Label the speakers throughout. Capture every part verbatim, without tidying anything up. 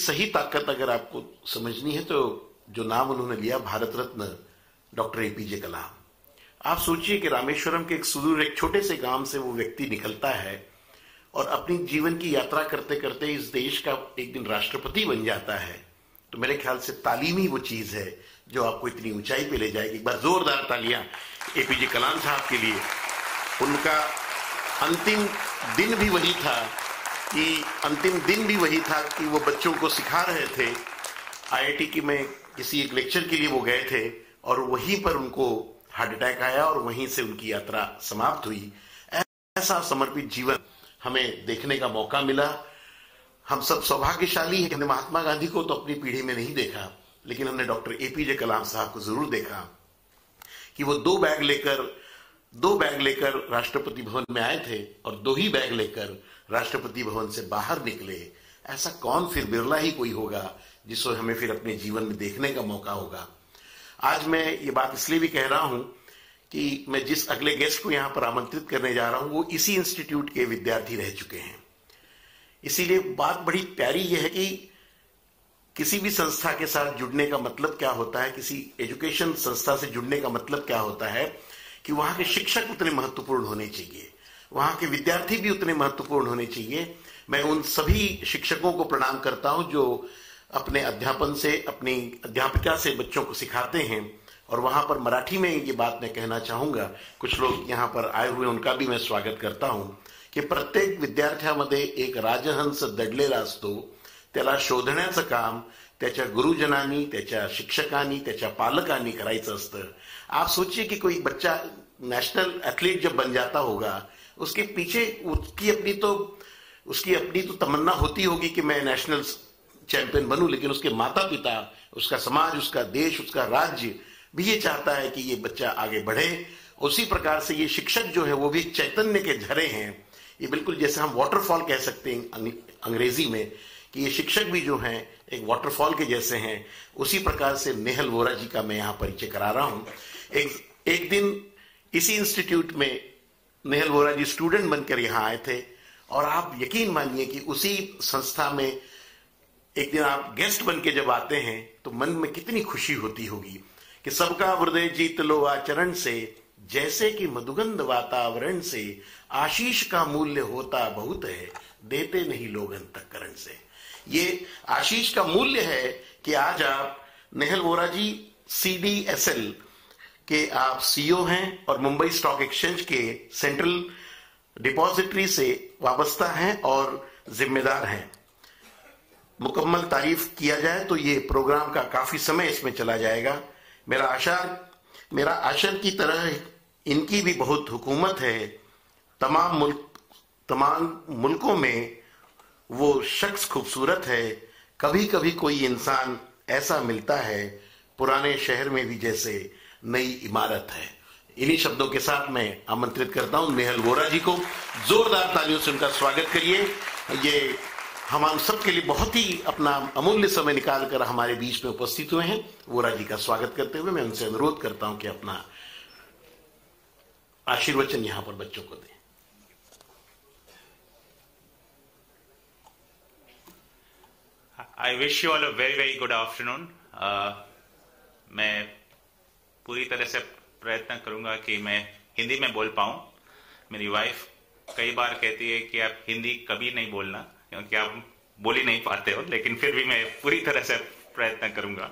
Speaker 1: सही ताकत अगर आपको समझनी है तो जो नाम उन्होंने लिया, भारत रत्न डॉक्टर एपीजे कलाम। आप सोचिए कि रामेश्वरम के एक सुदूर एक छोटे से गांव से वो व्यक्ति निकलता है और अपनी जीवन की यात्रा करते करते इस देश का एक दिन राष्ट्रपति बन जाता है। तो मेरे ख्याल से तालीम ही वो चीज है जो आपको इतनी ऊंचाई पे ले जाएगी। एक बार जोरदार तालियां एपीजे कलाम साहब के लिए। उनका अंतिम दिन भी वही था कि अंतिम दिन भी वही था कि वो बच्चों को सिखा रहे थे। आईआईटी की में किसी एक लेक्चर के लिए वो गए थे और वहीं पर उनको हार्ट अटैक आया और वहीं से उनकी यात्रा समाप्त हुई। ऐसा समर्पित जीवन हमें देखने का मौका मिला। हम सब सौभाग्यशाली हैं कि हमने महात्मा गांधी को तो अपनी पीढ़ी में नहीं देखा, लेकिन हमने डॉक्टर एपीजे कलाम साहब को जरूर देखा कि वो दो बैग लेकर दो बैग लेकर राष्ट्रपति भवन में आए थे और दो ही बैग लेकर राष्ट्रपति भवन से बाहर निकले। ऐसा कौन, फिर बिरला ही कोई होगा जिसको हमें फिर अपने जीवन में देखने का मौका होगा। आज मैं ये बात इसलिए भी कह रहा हूं कि मैं जिस अगले गेस्ट को यहां पर आमंत्रित करने जा रहा हूं वो इसी इंस्टीट्यूट के विद्यार्थी रह चुके हैं। इसीलिए बात बड़ी प्यारी यह है कि किसी भी संस्था के साथ जुड़ने का मतलब क्या होता है, किसी एजुकेशन संस्था से जुड़ने का मतलब क्या होता है कि वहां के शिक्षक उतने महत्वपूर्ण होने चाहिए, वहां के विद्यार्थी भी उतने महत्वपूर्ण होने चाहिए। मैं उन सभी शिक्षकों को प्रणाम करता हूं जो अपने अध्यापन से, अपनी अध्यापिका से बच्चों को सिखाते हैं। और वहां पर मराठी में ये बात मैं कहना चाहूंगा, कुछ लोग यहाँ पर आए हुए उनका भी मैं स्वागत करता हूं, की प्रत्येक विद्यार्थ्यामध्ये एक राजहंस दडलेला असतो, त्याला शोधण्याचं काम त्याच्या गुरुजनांनी, त्याच्या शिक्षकांनी, त्याच्या पालकांनी करायचं असतं। आप सोचिए कि कोई बच्चा नेशनल एथलीट जब बन जाता होगा, उसके पीछे उसकी अपनी तो उसकी अपनी तो तमन्ना होती होगी कि मैं नेशनल चैंपियन बनूं, लेकिन उसके माता पिता, उसका समाज, उसका देश, उसका राज्य भी ये चाहता है कि ये बच्चा आगे बढ़े। उसी प्रकार से ये शिक्षक जो है वो भी चैतन्य के झरे हैं। ये बिल्कुल जैसे हम वाटरफॉल कह सकते हैं अंग्रेजी में, कि ये शिक्षक भी जो हैं एक वाटरफॉल के जैसे हैं। उसी प्रकार से नेहल वोरा जी का मैं यहाँ परिचय करा रहा हूँ। एक एक दिन इसी इंस्टीट्यूट में नेहल वोरा जी स्टूडेंट बनकर यहाँ आए थे और आप यकीन मानिए कि उसी संस्था में एक दिन आप गेस्ट बन के जब आते हैं तो मन में कितनी खुशी होती होगी कि सबका हृदय जीत लो आचरण से, जैसे कि मधुगंध वातावरण से, आशीष का मूल्य होता बहुत है, देते नहीं लोग अंतःकरण से। ये आशीष का मूल्य है कि आज आप नेहल वोरा जी सीडीएसएल के आप सीईओ हैं और मुंबई स्टॉक एक्सचेंज के सेंट्रल डिपॉजिटरी से वाबस्ता हैं और जिम्मेदार हैं। मुकम्मल तारीफ किया जाए तो ये प्रोग्राम का काफी समय इसमें चला जाएगा। मेरा आशा मेरा आशर की तरह इनकी भी बहुत हुकूमत है। तमाम मुल्क तमाम मुल्कों में वो शख्स खूबसूरत है। कभी कभी कोई इंसान ऐसा मिलता है, पुराने शहर में भी जैसे नई इमारत है। इन्हीं शब्दों के साथ मैं आमंत्रित करता हूं नेहल वोरा जी को। जोरदार तालियों से उनका स्वागत करिए। ये हम सब के लिए बहुत ही अपना अमूल्य समय निकालकर हमारे बीच में उपस्थित हुए हैं। वोरा जी का स्वागत करते हुए मैं उनसे अनुरोध करता हूं कि अपना आशीर्वचन यहां पर बच्चों को दें।
Speaker 2: I wish you all a very very good afternoon. Uh, मैं पूरी तरह से प्रयत्न करूंगा कि मैं हिंदी में बोल पाऊं। मेरी वाइफ कई बार कहती है कि आप हिंदी कभी नहीं बोलना, क्योंकि आप बोल ही नहीं पाते हो, लेकिन फिर भी मैं पूरी तरह से प्रयत्न करूंगा।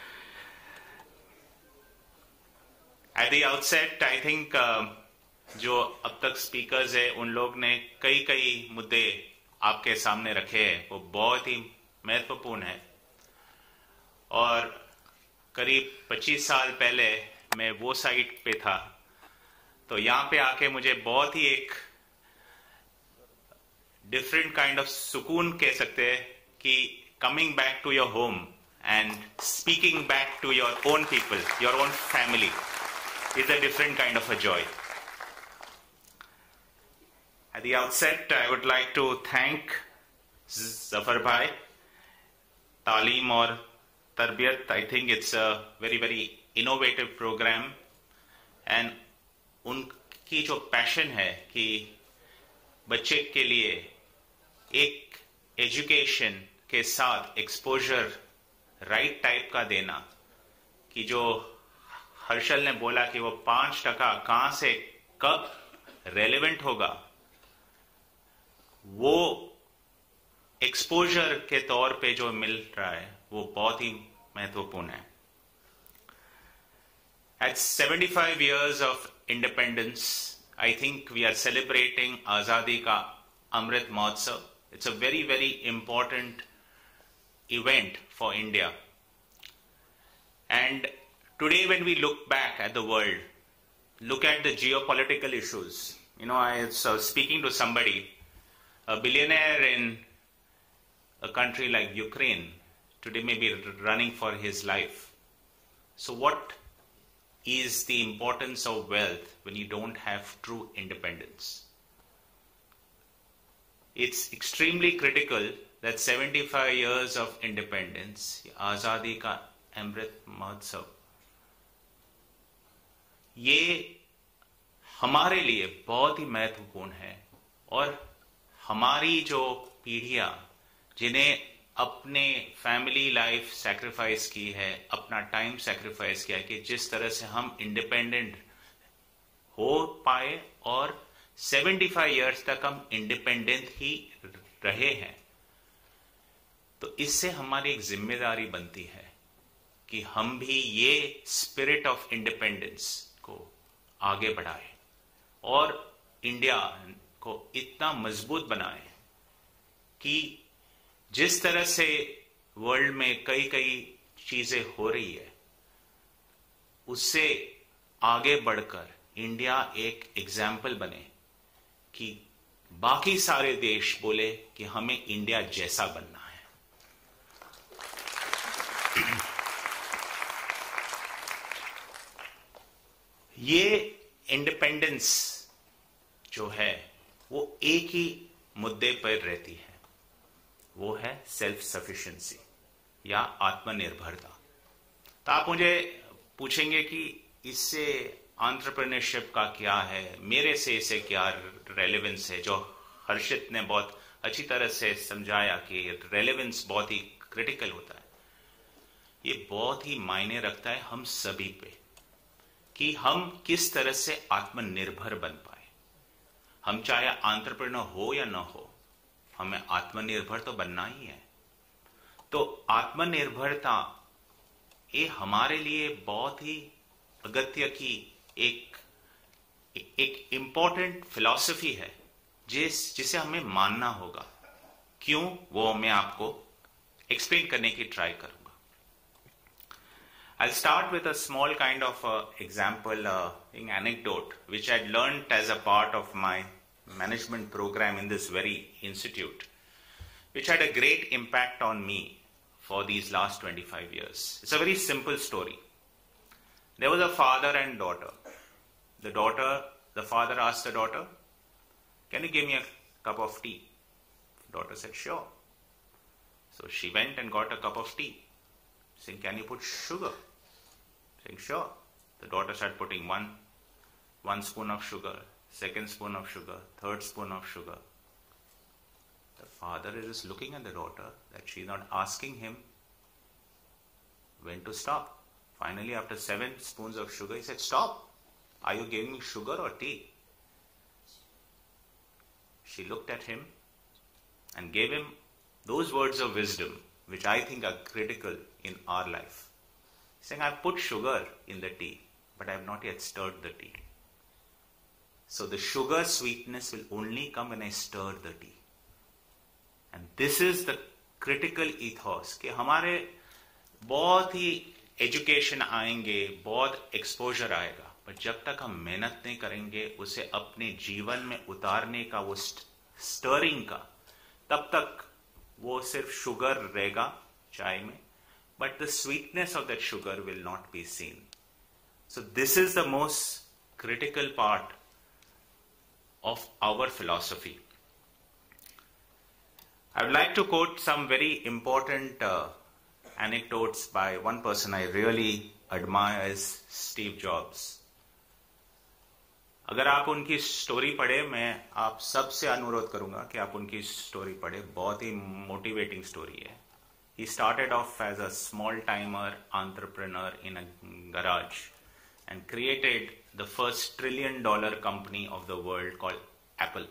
Speaker 2: At the outset, I think uh, जो अब तक स्पीकर्स है उन लोग ने कई कई मुद्दे आपके सामने रखे हैं, वो बहुत ही महत्वपूर्ण है। और करीब पच्चीस साल पहले मैं वो साइट पे था, तो यहाँ पे आके मुझे बहुत ही एक डिफरेंट काइंड ऑफ सुकून कह सकते हैं कि coming back to your home and speaking back to your own people, your own family is a different kind of a joy. At the outset, I would like to thank Zafar Bhai, Taaleem or Tarbiyat. I think it's a very, very innovative program. And उनकी जो passion है कि बच्चे के लिए एक education के साथ एक्सपोजर राइट टाइप का देना, कि जो हर्षल ने बोला कि वो पांच टका कहां से कब रेलेवेंट होगा, वो एक्सपोजर के तौर पे जो मिल रहा है वो बहुत ही महत्वपूर्ण है. At seventy-five years of independence, I think we are celebrating Azadi Ka Amrit Mahotsav. It's a very, very important event for India. And today when we look back at the world, look at the geopolitical issues. You know, I was uh, speaking to somebody, a billionaire in a country like Ukraine, today may be running for his life. So what is the importance of wealth when you don't have true independence? It's extremely critical that seventy-five years of independence, Azadi Ka Amrit Mahotsav, ये हमारे लिए बहुत ही महत्वपूर्ण है. और हमारी जो पीढ़ियां जिन्हें अपने फैमिली लाइफ सैक्रिफाइस की है, अपना टाइम सैक्रिफाइस किया है, कि जिस तरह से हम इंडिपेंडेंट हो पाए और पचहत्तर इयर्स तक हम इंडिपेंडेंट ही रहे हैं, तो इससे हमारी एक जिम्मेदारी बनती है कि हम भी ये स्पिरिट ऑफ इंडिपेंडेंस को आगे बढ़ाएं और इंडिया को इतना मजबूत बनाएं कि जिस तरह से वर्ल्ड में कई कई चीजें हो रही है, उससे आगे बढ़कर इंडिया एक एग्जाम्पल बने कि बाकी सारे देश बोले कि हमें इंडिया जैसा बनना है. ये इंडिपेंडेंस जो है वो एक ही मुद्दे पर रहती है, वो है सेल्फ सफिशिएंसी या आत्मनिर्भरता. तो आप मुझे पूछेंगे कि इससे एंटरप्रेन्योरशिप का क्या है, मेरे से इसे क्या रेलेवेंस है, जो हर्षित ने बहुत अच्छी तरह से समझाया कि रेलेवेंस बहुत ही क्रिटिकल होता है. ये बहुत ही मायने रखता है हम सभी पे कि हम किस तरह से आत्मनिर्भर बन पाए. हम चाहे एंटरप्रेन्योर हो या ना हो, हमें आत्मनिर्भर तो बनना ही है. तो आत्मनिर्भरता ये हमारे लिए बहुत ही अगत्य की एक एक इंपॉर्टेंट फिलॉसफी है, जिस जिसे हमें मानना होगा. क्यों, वो मैं आपको एक्सप्लेन करने की ट्राई करूंगा. I'll start with a small kind of uh, example, uh, an anecdote, which I'd learned as a part of my management program in this very institute, which had a great impact on me for these last twenty-five years. It's a very simple story. There was a father and daughter. The daughter, the father asked the daughter, "Can you give me a cup of tea?" The daughter said, "Sure." So she went and got a cup of tea, saying, "Can you put sugar?" Saying, "Sure." The daughter started putting one, one spoon of sugar, second spoon of sugar, third spoon of sugar. The father is just looking at the daughter that she's not asking him when to stop. Finally, after seven spoons of sugar, he said, "Stop. Are you giving me sugar or tea?" She looked at him and gave him those words of wisdom which I think are critical in our life. Saying, "I put sugar in the tea, but I have not yet stirred the tea. So the sugar sweetness will only come when I stir the tea." And this is the critical ethos कि हमारे बहुत ही education आएंगे, बहुत exposure आएगा, पर जब तक हम मेहनत नहीं करेंगे उसे अपने जीवन में उतारने का, वो स्टरिंग का, तब तक वो सिर्फ शुगर रहेगा चाय में, but the sweetness of that sugar will not be seen. So this is the most critical part of our philosophy. I would like to quote some very important uh, anecdotes by one person I really admire, is Steve Jobs. अगर आप उनकी story पढ़े, मैं आप सबसे अनुरोध करूंगा कि आप उनकी स्टोरी पढ़े, बहुत ही मोटिवेटिंग स्टोरी है. He started off as a small-timer entrepreneur in a garage and created the first trillion-dollar company of the world called Apple.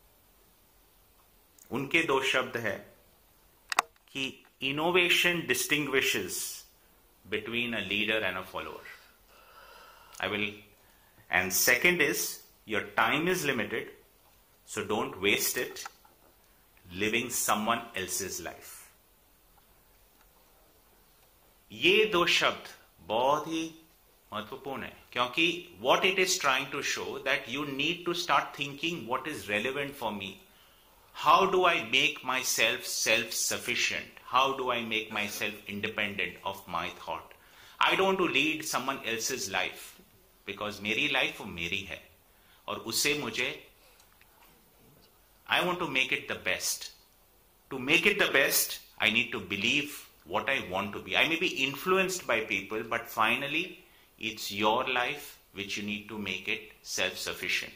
Speaker 2: उनके दो शब्द है कि innovation distinguishes between a leader and a follower. I will, and second is, your time is limited, so don't waste it living someone else's life. ये दो शब्द बहुत ही महत्वपूर्ण है क्योंकि what it is trying to show that you need to start thinking what is relevant for me. How do I make myself self-sufficient? How do I make myself independent of my thought? I don't want to lead someone else's life because मेरी life वो मेरी है और उसे मुझे I want to make it the best. To make it the best, I need to believe what I want to be. I may be influenced by people, but finally, it's your life which you need to make it self-sufficient.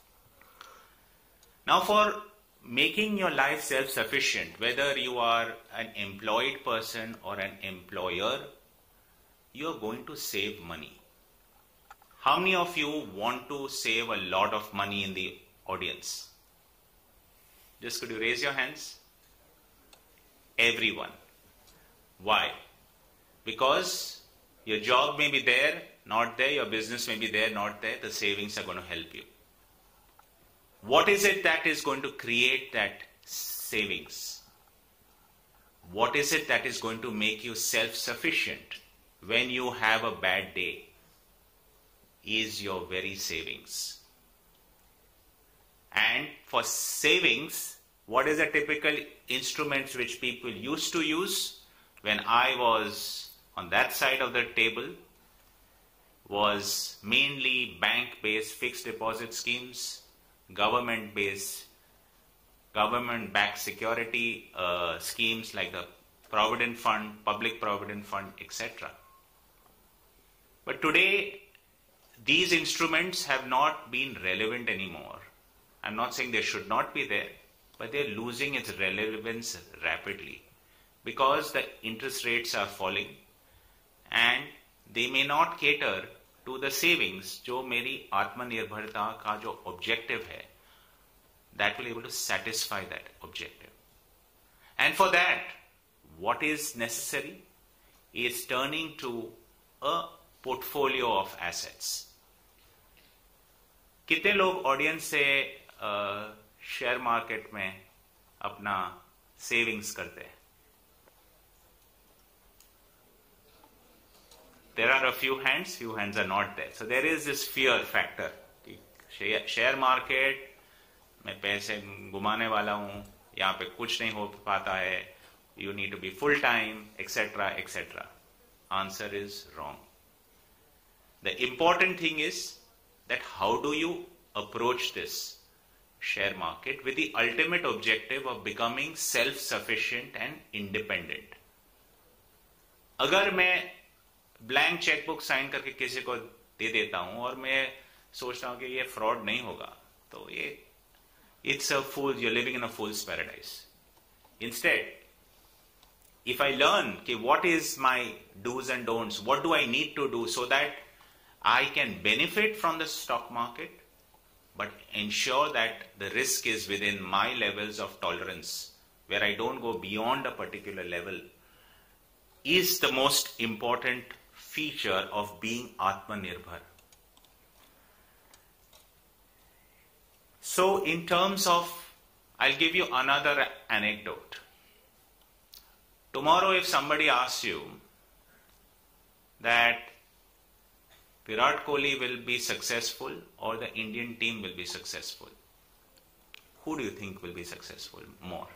Speaker 2: Now, for making your life self-sufficient, whether you are an employed person or an employer, you are going to save money. How many of you want to save a lot of money in the audience? Just could you raise your hands? Everyone. Why? Because your job may be there, not there, your business may be there, not there, the savings are going to help you. What is it that is going to create that savings? What is it that is going to make you self-sufficient when you have a bad day? Is your very savings. And for savings, what is the typical instruments which people used to use when I was on that side of the table was mainly bank-based fixed deposit schemes, government-based, government-backed security uh, schemes like the Provident Fund, Public Provident Fund, et cetera. But today, these instruments have not been relevant anymore. I'm not saying they should not be there, but they're losing its relevance rapidly because the interest rates are falling and they may not cater to the savings जो मेरी आत्मनिर्भरता का जो objective है, that will be able to satisfy that objective. And for that, what is necessary is turning to a portfolio of assets. कितने लोग audience से share market में अपना सेविंग्स करते हैं? There are a few hands, few hands are not there. So there is this fear factor. Share market में पैसे घुमाने वाला हूं, यहाँ पे कुछ नहीं हो पाता है, you need to be full time, et cetera, et cetera. Answer is wrong. The important thing is that how do you approach this share market with the ultimate objective of becoming self-sufficient and independent. अगर मैं blank chequebook sign करके किसी को दे देता हूं और मैं सोचता हूं कि ये फ्रॉड नहीं होगा, तो ये it's a fool, you're living in a fool's paradise. Instead, if I learn okay, what is my do's and don'ts, what do I need to do so that I can benefit from the stock market, but ensure that the risk is within my levels of tolerance, where I don't go beyond a particular level, is the most important feature of being Atmanirbhar. So in terms of, I'll give you another anecdote. Tomorrow if somebody asks you that Virat Kohli will be successful or the Indian team will be successful, who do you think will be successful more?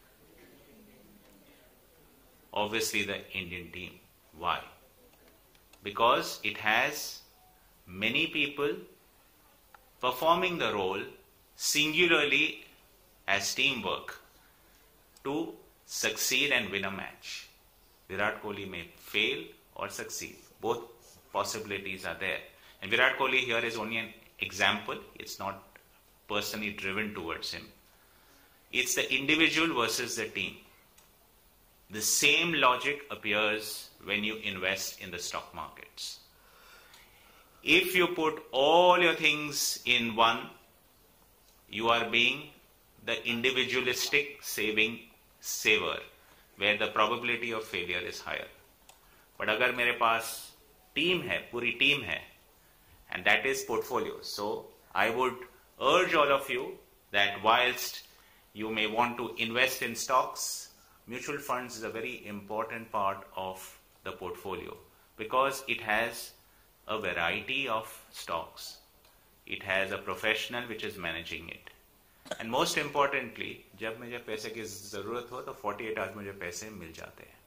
Speaker 2: Obviously the Indian team. Why? Because it has many people performing the role singularly as teamwork to succeed and win a match. Virat Kohli may fail or succeed. Both possibilities are there. And Virat Kohli here is only an example. It's not personally driven towards him. It's the individual versus the team. The same logic appears when you invest in the stock markets. If you put all your things in one, you are being the individualistic saving saver, where the probability of failure is higher. But अगर मेरे पास team है, पूरी team है, and that is portfolio. So I would urge all of you that whilst you may want to invest in stocks, mutual funds is a very important part of the portfolio because it has a variety of stocks. It has a professional which is managing it. And most importantly, जब मुझे पैसे की जरूरत हो तो forty-eight hours मुझे पैसे मिल जाते हैं.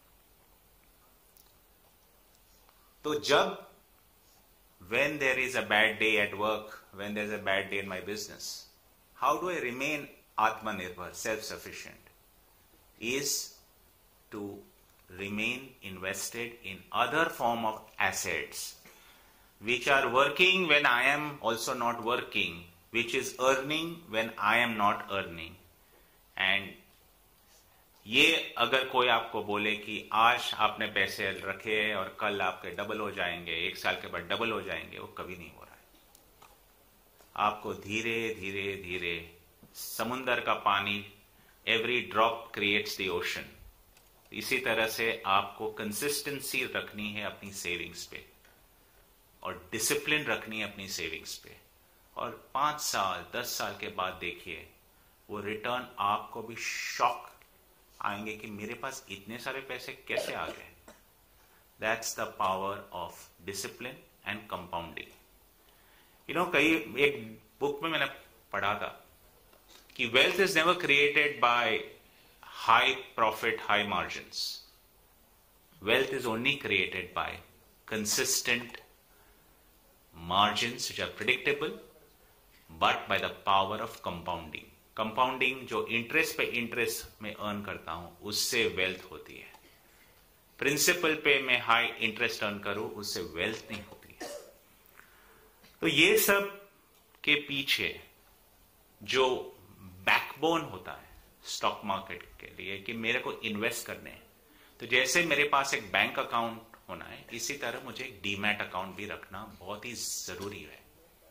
Speaker 2: तो जब when there is a bad day at work, when there is a bad day in my business, how do I remain Atmanirbhar, self-sufficient? Is to remain invested in other form of assets which are working when I am also not working, which is earning when I am not earning. And ये अगर कोई आपको बोले कि आज आपने पैसे रखे और कल आपके डबल हो जाएंगे, एक साल के बाद डबल हो जाएंगे, वो कभी नहीं हो रहा है. आपको धीरे धीरे धीरे समुंदर का पानी, every drop creates the ocean. इसी तरह से आपको कंसिस्टेंसी रखनी है अपनी सेविंग्स पे और डिसिप्लिन रखनी है अपनी सेविंग्स पे. और पांच साल दस साल के बाद देखिए वो रिटर्न आपको भी शॉक आएंगे कि मेरे पास इतने सारे पैसे कैसे आ गए. That's the power of discipline and compounding. You know, कई एक बुक में मैंने पढ़ा था कि wealth is never created by high profit, high margins. Wealth is only created by consistent margins which are predictable, but by the power of compounding. Compounding जो interest पे interest में अर्न करता हूं उससे वेल्थ होती है. प्रिंसिपल पे मैं हाई इंटरेस्ट अर्न करूं उससे वेल्थ नहीं होती है. तो ये सब के पीछे जो बैकबोन होता है स्टॉक मार्केट के लिए कि मेरे को इन्वेस्ट करने हैं, तो जैसे मेरे पास एक बैंक अकाउंट होना है, इसी तरह मुझे एक डीमैट अकाउंट भी रखना बहुत ही जरूरी है.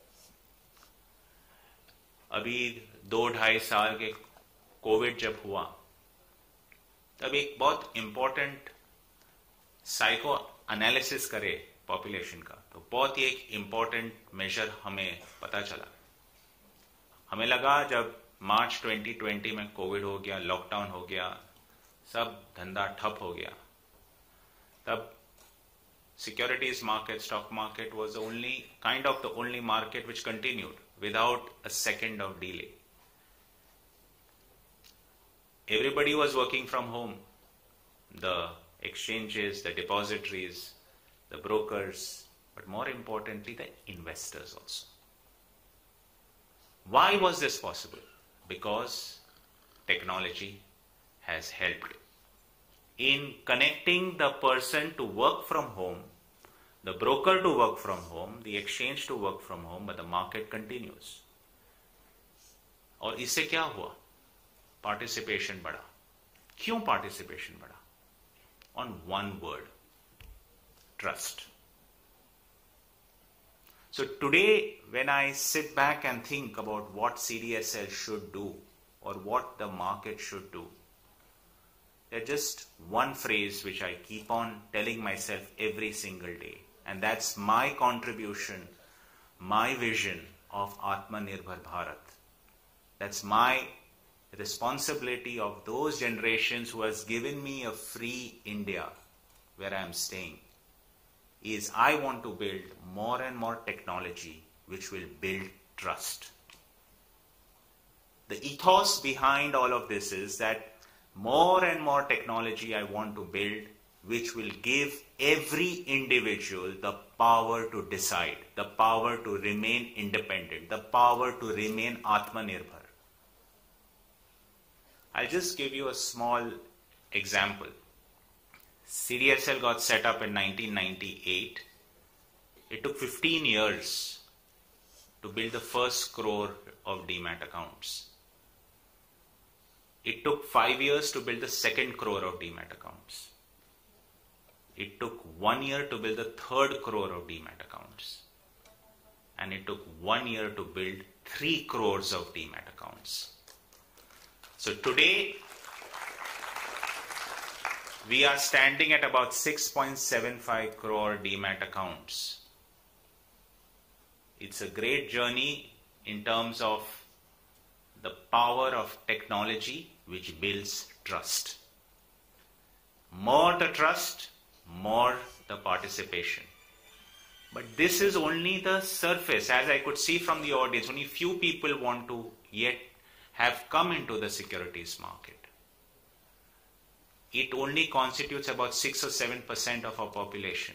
Speaker 2: अभी दो ढाई साल के कोविड जब हुआ तब एक बहुत इंपॉर्टेंट साइको एनालिसिस करे पॉपुलेशन का, तो बहुत ही एक इंपॉर्टेंट मेजर हमें पता चला. हमें लगा जब मार्च ट्वेंटी ट्वेंटी में कोविड हो गया, लॉकडाउन हो गया, सब धंधा ठप हो गया, तब securities market, stock market was the only kind of the only market which continued without a second of delay. Everybody was working from home. The exchanges, the depositories, the brokers, but more importantly, the investors also. Why was this possible? Because technology has helped in connecting the person to work from home, the broker to work from home, the exchange to work from home, but the market continues. और इससे क्या हुआ? Participation बढ़ा. क्यों participation बढ़ा? On one word, trust. So today, when I sit back and think about what C D S L should do or what the market should do, there's just one phrase which I keep on telling myself every single day, and that's my contribution, my vision of Atmanirbhar Bharat. That's my responsibility of those generations who has given me a free India where I am staying, is I want to build more and more technology which will build trust. The ethos behind all of this is that more and more technology I want to build which will give every individual the power to decide, the power to remain independent, the power to remain Atmanirbhar. I'll just give you a small example. C D S L got set up in nineteen ninety-eight. It took fifteen years to build the first crore of demat accounts. It took five years to build the second crore of Demat accounts. It took one year to build the third crore of Demat accounts. And it took one year to build three crores of Demat accounts. So today, we are standing at about six point seven five crore Demat accounts. It's a great journey in terms of the power of technology which builds trust. More the trust, more the participation. But this is only the surface. As I could see from the audience, only few people want to yet have come into the securities market. It only constitutes about six or seven percent of our population.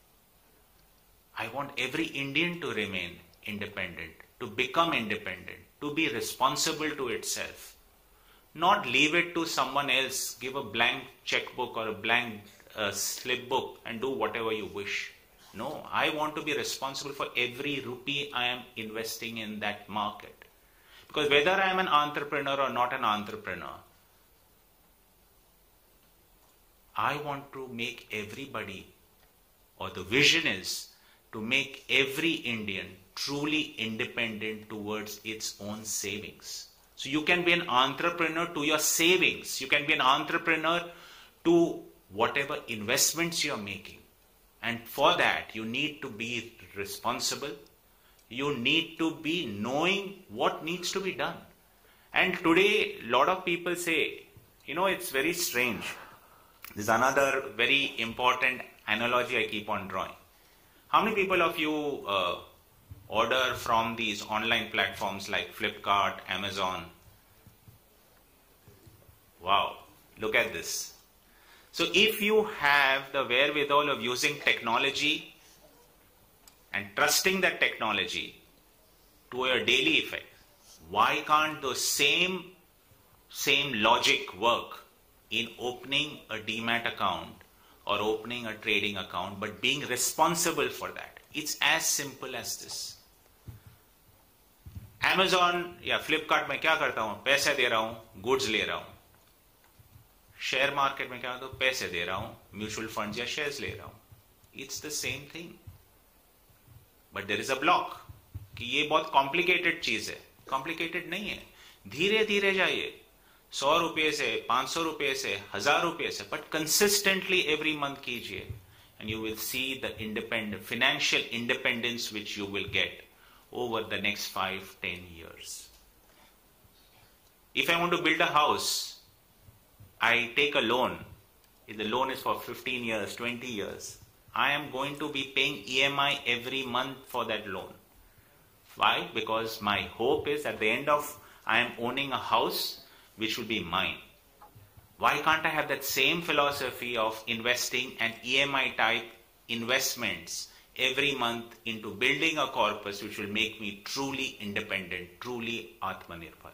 Speaker 2: I want every Indian to remain independent, to become independent, to be responsible to itself. Not leave it to someone else, give a blank checkbook or a blank uh, slip book and do whatever you wish. No, I want to be responsible for every rupee I am investing in that market. Because whether I am an entrepreneur or not an entrepreneur, I want to make everybody, or the vision is to make every Indian truly independent towards its own savings. So you can be an entrepreneur to your savings. You can be an entrepreneur to whatever investments you are making. And for that, you need to be responsible. You need to be knowing what needs to be done. And today, a lot of people say, you know, it's very strange. There's another very important analogy I keep on drawing. How many people of you uh, order from these online platforms like Flipkart, Amazon? Wow, look at this. So if you have the wherewithal of using technology and trusting that technology to your daily effect, why can't the same, same logic work in opening a Demat account or opening a trading account, but being responsible for that? It's as simple as this. Amazon या Flipkart में क्या करता हूँ? पैसे दे रहा हूँ, goods ले रहा हूँ. शेयर मार्केट में क्या होता है? पैसे दे रहा हूँ, म्यूचुअल फंड्स या शेयर्स ले रहा हूँ. It's the same thing. But there is a block कि ये बहुत complicated चीज है. Complicated नहीं है. धीरे धीरे जाइए. सौ रुपये से, पांच सौ रुपये से, हजार रुपये से, but consistently every month कीजिए, and you will see the independent financial independence which you will get over the next five, ten years. If I want to build a house, I take a loan. If the loan is for fifteen years, twenty years, I am going to be paying E M I every month for that loan. Why? Because my hope is at the end of I am owning a house which will be mine. Why can't I have that same philosophy of investing and E M I type investments every month into building a corpus which will make me truly independent, truly Atmanirbhar?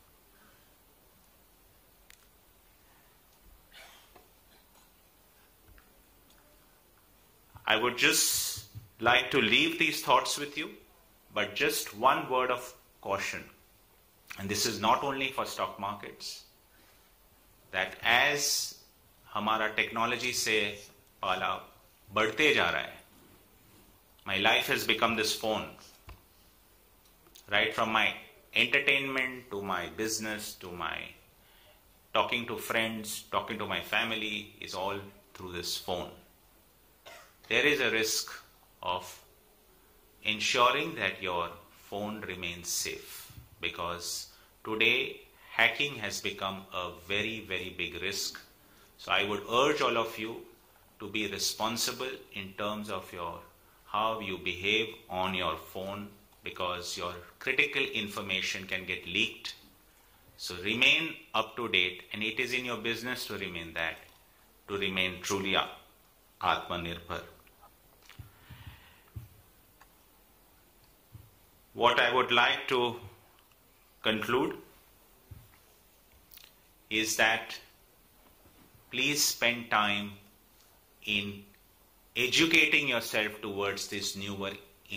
Speaker 2: I would just like to leave these thoughts with you, but just one word of caution. And this is not only for stock markets, that as हमारा technology से पाला बढ़ते जा रहा है, my life has become this phone. Right from my entertainment to my business to my talking to friends, talking to my family is all through this phone. There is a risk of ensuring that your phone remains safe, because today hacking has become a very, very big risk. So I would urge all of you to be responsible in terms of your how you behave on your phone, because your critical information can get leaked. So remain up to date, and it is in your business to remain that, to remain truly Atmanirbhar. What I would like to conclude is that please spend time in educating yourself towards these newer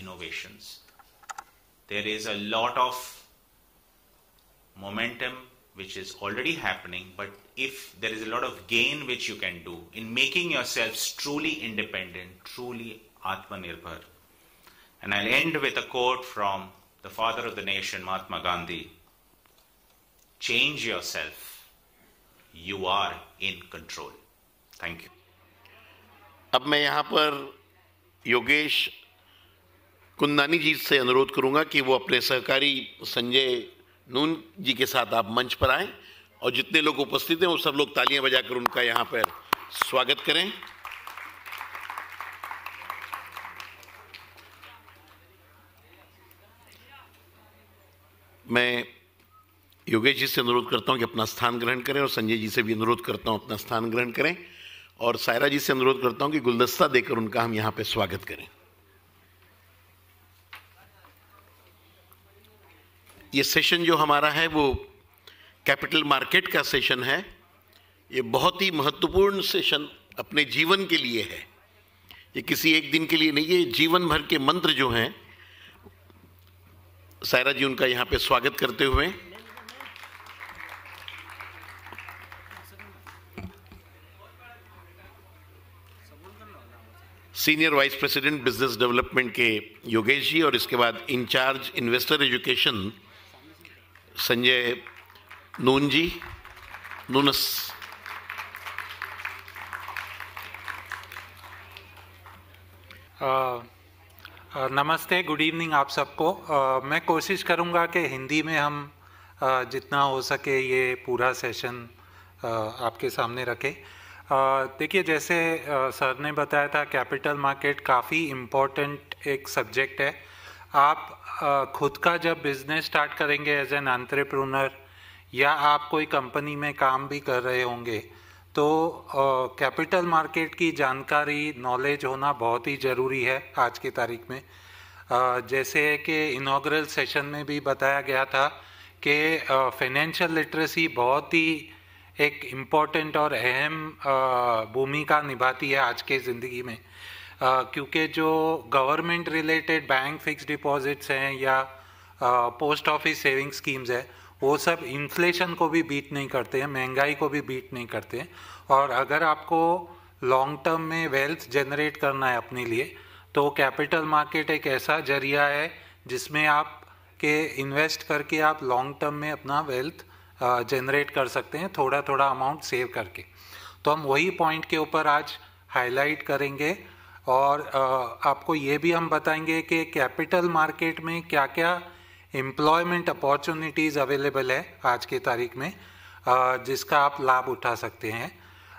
Speaker 2: innovations. There is a lot of momentum, which is already happening, but if there is a lot of gain which you can do in making yourselves truly independent, truly Atmanirbhar. And I'll end with a quote from the father of the nation, Mahatma Gandhi. Change yourself. You are in control. Thank you.
Speaker 1: अब मैं यहाँ पर योगेश कुंदानी जी से अनुरोध करूँगा कि वो अपने सहकारी संजय नून जी के साथ आप मंच पर आएं और जितने लोग उपस्थित हैं वो सब लोग तालियां बजाकर उनका यहाँ पर स्वागत करें। मैं योगेश जी से अनुरोध करता हूं कि अपना स्थान ग्रहण करें और संजय जी से भी अनुरोध करता हूं अपना स्थान ग्रहण करें और सायरा जी से अनुरोध करता हूं कि गुलदस्ता देकर उनका हम यहाँ पे स्वागत करें। ये सेशन जो हमारा है वो कैपिटल मार्केट का सेशन है। ये बहुत ही महत्वपूर्ण सेशन अपने जीवन के लिए है। ये किसी एक दिन के लिए नहीं, ये जीवन भर के मंत्र जो हैं। सायरा जी उनका यहाँ पे स्वागत करते हुए senior vice president business development के योगेश जी और इसके बाद इंचार्ज इन्वेस्टर एजुकेशन संजय नून जी नूनस।
Speaker 3: नमस्ते, गुड इवनिंग आप सबको। uh, मैं कोशिश करूंगा कि हिंदी में हम uh, जितना हो सके ये पूरा सेशन uh, आपके सामने रखें। uh, देखिए, जैसे uh, सर ने बताया था, कैपिटल मार्केट काफ़ी इम्पोर्टेंट एक सब्जेक्ट है। आप uh, खुद का जब बिजनेस स्टार्ट करेंगे एज एन एंटरप्रेन्योर या आप कोई कंपनी में काम भी कर रहे होंगे तो कैपिटल uh, मार्केट की जानकारी, नॉलेज होना बहुत ही ज़रूरी है आज की तारीख में। uh, जैसे कि इनॉग्रल सेशन में भी बताया गया था कि फाइनेंशियल लिटरेसी बहुत ही एक इम्पॉर्टेंट और अहम भूमिका निभाती है आज के ज़िंदगी में, uh, क्योंकि जो government related bank fix deposits हैं या पोस्ट ऑफिस सेविंग स्कीम्स है, वो सब इन्फ्लेशन को भी बीट नहीं करते हैं, महंगाई को भी बीट नहीं करते हैं। और अगर आपको लॉन्ग टर्म में वेल्थ जनरेट करना है अपने लिए, तो कैपिटल मार्केट एक ऐसा जरिया है जिसमें आप के इन्वेस्ट करके आप लॉन्ग टर्म में अपना वेल्थ जनरेट कर सकते हैं, थोड़ा थोड़ा अमाउंट सेव करके। तो हम वही पॉइंट के ऊपर आज हाईलाइट करेंगे और uh, आपको ये भी हम बताएंगे कि कैपिटल मार्केट में क्या क्या एम्प्लॉयमेंट अपॉर्चुनिटीज़ अवेलेबल है आज की तारीख में, जिसका आप लाभ उठा सकते हैं।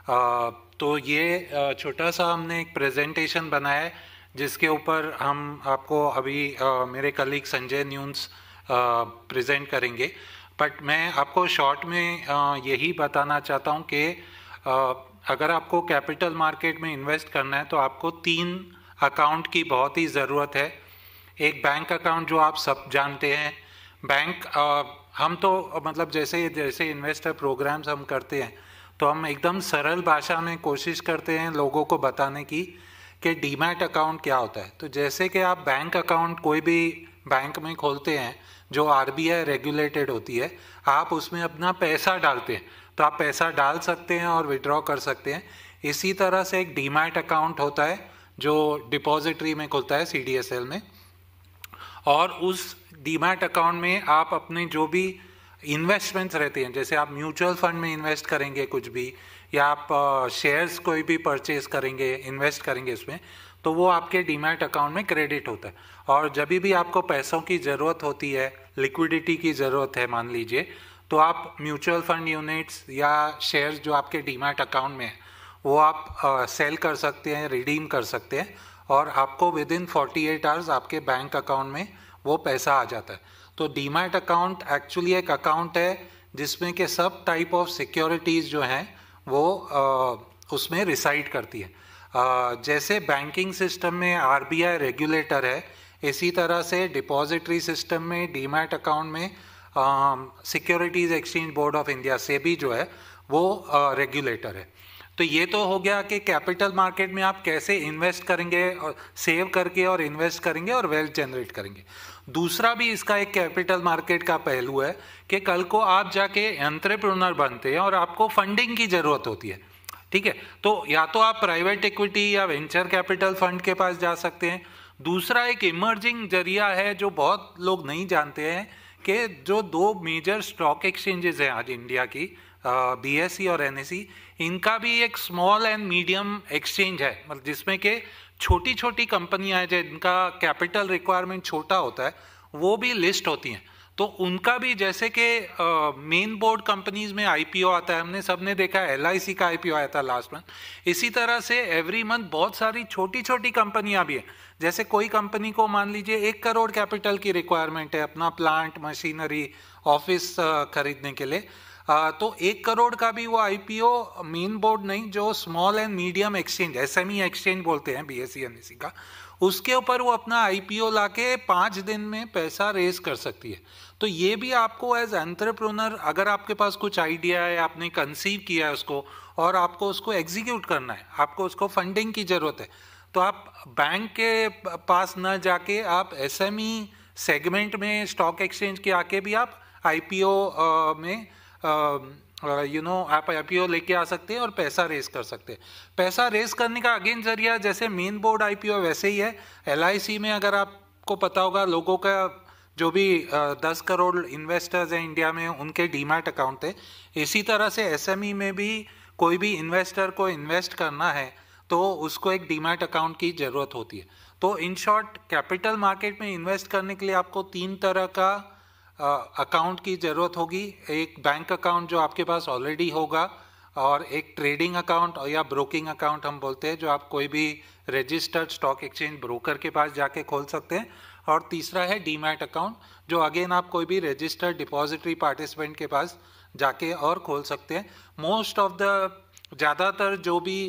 Speaker 3: तो ये छोटा सा हमने एक प्रेजेंटेशन बनाया है जिसके ऊपर हम आपको अभी मेरे कलीग संजय न्यून्स प्रेजेंट करेंगे। बट मैं आपको शॉर्ट में यही बताना चाहता हूँ कि अगर आपको कैपिटल मार्केट में इन्वेस्ट करना है तो आपको तीन अकाउंट की बहुत ही ज़रूरत है। एक बैंक अकाउंट जो आप सब जानते हैं, बैंक आ, हम तो मतलब जैसे जैसे इन्वेस्टर प्रोग्राम्स हम करते हैं तो हम एकदम सरल भाषा में कोशिश करते हैं लोगों को बताने की कि डीमैट अकाउंट क्या होता है। तो जैसे कि आप बैंक अकाउंट कोई भी बैंक में खोलते हैं जो आरबीआई रेगुलेटेड होती है, आप उसमें अपना पैसा डालते हैं तो आप पैसा डाल सकते हैं और विड्रॉ कर सकते हैं। इसी तरह से एक डीमैट अकाउंट होता है जो डिपॉजिटरी में खुलता है सी डी एस एल में, और उस डीमैट अकाउंट में आप अपने जो भी इन्वेस्टमेंट्स रहते हैं, जैसे आप म्यूचुअल फंड में इन्वेस्ट करेंगे कुछ भी, या आप शेयर्स कोई भी परचेज करेंगे, इन्वेस्ट करेंगे इसमें, तो वो आपके डीमैट अकाउंट में क्रेडिट होता है। और जब भी आपको पैसों की ज़रूरत होती है, लिक्विडिटी की ज़रूरत है मान लीजिए, तो आप म्यूचुअल फंड यूनिट्स या शेयर्स जो आपके डीमैट अकाउंट में है वो आप सेल कर सकते हैं, रिडीम कर सकते हैं, और आपको within forty eight hours आपके बैंक अकाउंट में वो पैसा आ जाता है। तो डीमैट अकाउंट एक्चुअली एक अकाउंट है जिसमें के सब टाइप ऑफ सिक्योरिटीज़ जो हैं वो आ, उसमें रिसाइड करती है। आ, जैसे बैंकिंग सिस्टम में आरबीआई रेगुलेटर है, इसी तरह से डिपॉजिटरी सिस्टम में डीमैट अकाउंट में securities exchange board of India SEBI जो है वो रेगुलेटर है। तो ये तो हो गया कि कैपिटल मार्केट में आप कैसे इन्वेस्ट करेंगे और सेव करके और इन्वेस्ट करेंगे और वेल्थ जनरेट करेंगे। दूसरा भी इसका एक कैपिटल मार्केट का पहलू है कि कल को आप जाके एंटरप्रेन्योर बनते हैं और आपको फंडिंग की ज़रूरत होती है, ठीक है, तो या तो आप प्राइवेट इक्विटी या वेंचर कैपिटल फंड के पास जा सकते हैं। दूसरा एक इमर्जिंग जरिया है जो बहुत लोग नहीं जानते हैं कि जो दो मेजर स्टॉक एक्सचेंजेस हैं आज इंडिया की, बीएसई और एनएसई, इनका भी एक स्मॉल एंड मीडियम एक्सचेंज है, मतलब जिसमें के छोटी छोटी कंपनियां हैं जिनका कैपिटल रिक्वायरमेंट छोटा होता है वो भी लिस्ट होती हैं। तो उनका भी जैसे कि मेन बोर्ड कंपनीज में आईपीओ आता है, हमने सबने देखा है एलआईसी का आईपीओ आया था लास्ट मंथ, इसी तरह से एवरी मंथ बहुत सारी छोटी छोटी कंपनियां भी हैं। जैसे कोई कंपनी को मान लीजिए एक करोड़ कैपिटल की रिक्वायरमेंट है अपना प्लांट मशीनरी ऑफिस खरीदने के लिए, आ, तो एक करोड़ का भी वो आईपीओ मेन बोर्ड नहीं, जो small and medium exchange SME exchange बोलते हैं बीएसई एनएसई का, उसके ऊपर वो अपना आईपीओ लाके पाँच दिन में पैसा रेज कर सकती है। तो ये भी आपको एज एंटरप्रेन्योर, अगर आपके पास कुछ आइडिया है, आपने कंसीव किया है उसको और आपको उसको एग्जीक्यूट करना है, आपको उसको फंडिंग की ज़रूरत है, तो आप बैंक के पास न जाके आप एसएमई सेगमेंट में स्टॉक एक्सचेंज के आके भी आप आईपीओ में यू नो आप आईपीओ लेके आ सकते हैं और पैसा रेस कर सकते हैं। पैसा रेस करने का अगेन जरिया जैसे मेन बोर्ड आईपीओ वैसे ही है। एलआईसी में अगर आपको पता होगा लोगों का जो भी दस करोड़ इन्वेस्टर्स हैं इंडिया में उनके डीमैट अकाउंट थे, इसी तरह से एसएमई में भी कोई भी इन्वेस्टर को इन्वेस्ट करना है तो उसको एक डीमैट अकाउंट की ज़रूरत होती है। तो इन शॉर्ट कैपिटल मार्केट में इन्वेस्ट करने के लिए आपको तीन तरह का अकाउंट uh, की ज़रूरत होगी। एक बैंक अकाउंट जो आपके पास ऑलरेडी होगा, और एक ट्रेडिंग अकाउंट या ब्रोकिंग अकाउंट हम बोलते हैं जो आप कोई भी रजिस्टर्ड स्टॉक एक्सचेंज ब्रोकर के पास जाके खोल सकते हैं, और तीसरा है डीमैट अकाउंट जो अगेन आप कोई भी रजिस्टर्ड डिपॉजिटरी पार्टिसिपेंट के पास जाके और खोल सकते हैं। मोस्ट ऑफ द ज़्यादातर जो भी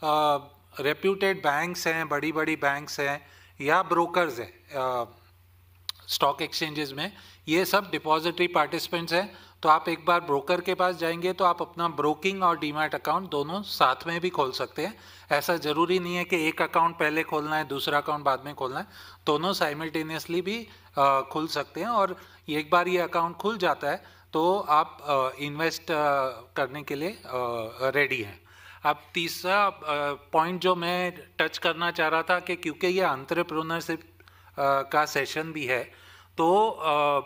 Speaker 3: रेप्यूटेड uh, बैंक्स हैं, बड़ी बड़ी बैंक्स हैं या ब्रोकर्स हैं स्टॉक uh, एक्सचेंजेस में, ये सब डिपॉजिटरी पार्टिसिपेंट्स हैं। तो आप एक बार ब्रोकर के पास जाएंगे तो आप अपना ब्रोकिंग और डीमैट अकाउंट दोनों साथ में भी खोल सकते हैं। ऐसा ज़रूरी नहीं है कि एक अकाउंट पहले खोलना है दूसरा अकाउंट बाद में खोलना है, दोनों साइमल्टेनियसली भी आ, खुल सकते हैं। और एक बार ये अकाउंट खुल जाता है तो आप इन्वेस्ट करने के लिए रेडी हैं। अब तीसरा पॉइंट जो मैं टच करना चाह रहा था कि क्योंकि ये एंटरप्रेन्योरशिप का सेशन भी है, तो आ,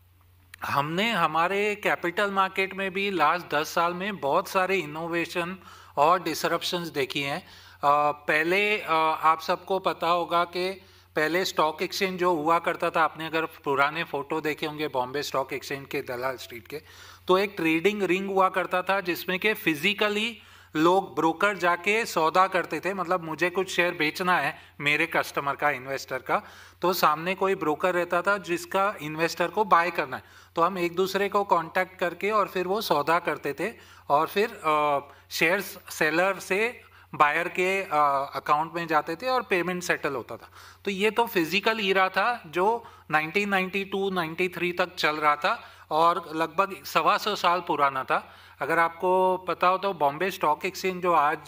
Speaker 3: हमने हमारे कैपिटल मार्केट में भी लास्ट दस साल में बहुत सारे इनोवेशन और डिसरप्शंस देखी हैं। पहले आ, आप सबको पता होगा कि पहले स्टॉक एक्सचेंज जो हुआ करता था, आपने अगर पुराने फ़ोटो देखे होंगे बॉम्बे स्टॉक एक्सचेंज के दलाल स्ट्रीट के, तो एक ट्रेडिंग रिंग हुआ करता था जिसमें कि फिजिकली लोग ब्रोकर जाके सौदा करते थे। मतलब मुझे कुछ शेयर बेचना है मेरे कस्टमर का, इन्वेस्टर का, तो सामने कोई ब्रोकर रहता था जिसका इन्वेस्टर को बाय करना है, तो हम एक दूसरे को कांटेक्ट करके और फिर वो सौदा करते थे और फिर शेयर्स सेलर से बायर के अकाउंट में जाते थे और पेमेंट सेटल होता था। तो ये तो फिजिकल ईरा था जो nineteen ninety two ninety three तक चल रहा था और लगभग सवा सौ साल पुराना था। अगर आपको पता हो तो बॉम्बे स्टॉक एक्सचेंज जो आज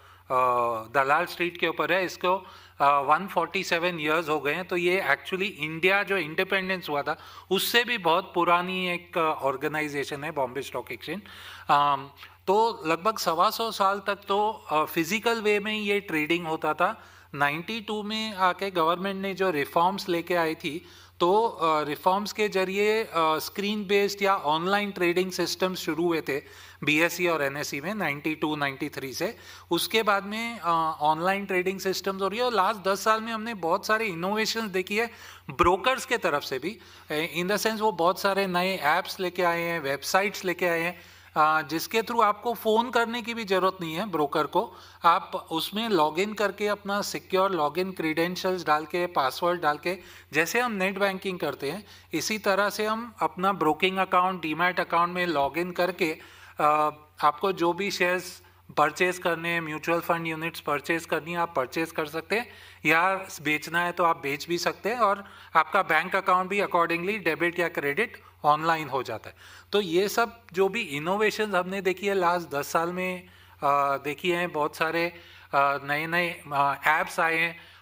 Speaker 3: दलाल स्ट्रीट के ऊपर है, इसको वन फोर्टी सेवन ईयर्स हो गए हैं। तो ये एक्चुअली इंडिया जो इंडिपेंडेंस हुआ था उससे भी बहुत पुरानी एक ऑर्गेनाइजेशन है बॉम्बे स्टॉक एक्सचेंज। तो लगभग सवा सौ साल तक तो फिजिकल वे में ये ट्रेडिंग होता था। नाइंटी टू में आके गवर्नमेंट ने जो रिफॉर्म्स लेके आई थी, तो रिफॉर्म्स के जरिए स्क्रीन बेस्ड या ऑनलाइन ट्रेडिंग सिस्टम शुरू हुए थे बीएसई और एनएसई में नाइंटी टू नाइंटी थ्री से। उसके बाद में ऑनलाइन ट्रेडिंग सिस्टम्स हो रही है और लास्ट दस साल में हमने बहुत सारे इनोवेशंस देखी है ब्रोकर्स के तरफ से भी। इन द सेंस वो बहुत सारे नए ऐप्स लेके आए हैं, वेबसाइट्स लेके आए हैं, जिसके थ्रू आपको फ़ोन करने की भी ज़रूरत नहीं है ब्रोकर को। आप उसमें लॉगिन करके अपना सिक्योर लॉगिन क्रीडेंशियल्स डाल के, पासवर्ड डाल के, जैसे हम नेट बैंकिंग करते हैं इसी तरह से हम अपना ब्रोकिंग अकाउंट, डीमैट अकाउंट में लॉगिन करके आपको जो भी शेयर्स परचेज करने हैं, म्यूचुअल फंड यूनिट्स परचेज करनी है आप परचेज कर सकते हैं, या बेचना है तो आप बेच भी सकते हैं, और आपका बैंक अकाउंट भी अकॉर्डिंगली डेबिट या क्रेडिट ऑनलाइन हो जाता है। तो ये सब जो भी इनोवेशंस हमने देखी है लास्ट दस साल में आ, देखी हैं, बहुत सारे नए नए ऐप्स आए हैं।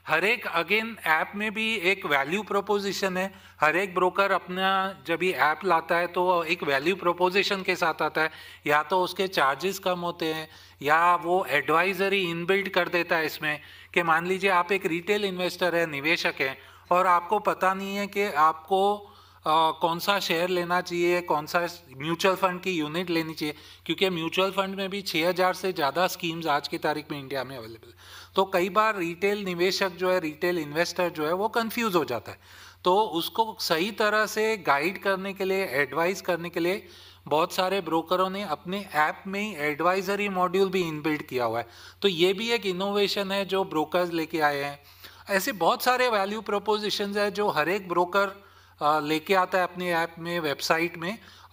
Speaker 3: हर एक अगेन ऐप में भी एक वैल्यू प्रोपोजिशन है। हर एक ब्रोकर अपना जब भी ऐप लाता है तो एक वैल्यू प्रोपोजिशन के साथ आता है, या तो उसके चार्जेस कम होते हैं या वो एडवाइजरी इनबिल्ट कर देता है इसमें कि मान लीजिए आप एक रिटेल इन्वेस्टर है, निवेशक है, और आपको पता नहीं है कि आपको आ, कौन सा शेयर लेना चाहिए, कौन सा म्यूचुअल फंड की यूनिट लेनी चाहिए, क्योंकि म्यूचुअल फंड में भी छः हज़ार से ज़्यादा स्कीम्स आज की तारीख में इंडिया में अवेलेबल है। तो कई बार रिटेल निवेशक जो है, रिटेल इन्वेस्टर जो है, वो कंफ्यूज हो जाता है। तो उसको सही तरह से गाइड करने के लिए, एडवाइस करने के लिए बहुत सारे ब्रोकरों ने अपने ऐप में ही एडवाइजरी मॉड्यूल भी इनबिल्ट किया हुआ है। तो ये भी एक इनोवेशन है जो ब्रोकर्स लेके आए हैं। ऐसे बहुत सारे वैल्यू प्रोपोजिशंस है जो हर एक ब्रोकर लेके आता है अपने ऐप में, वेबसाइट में,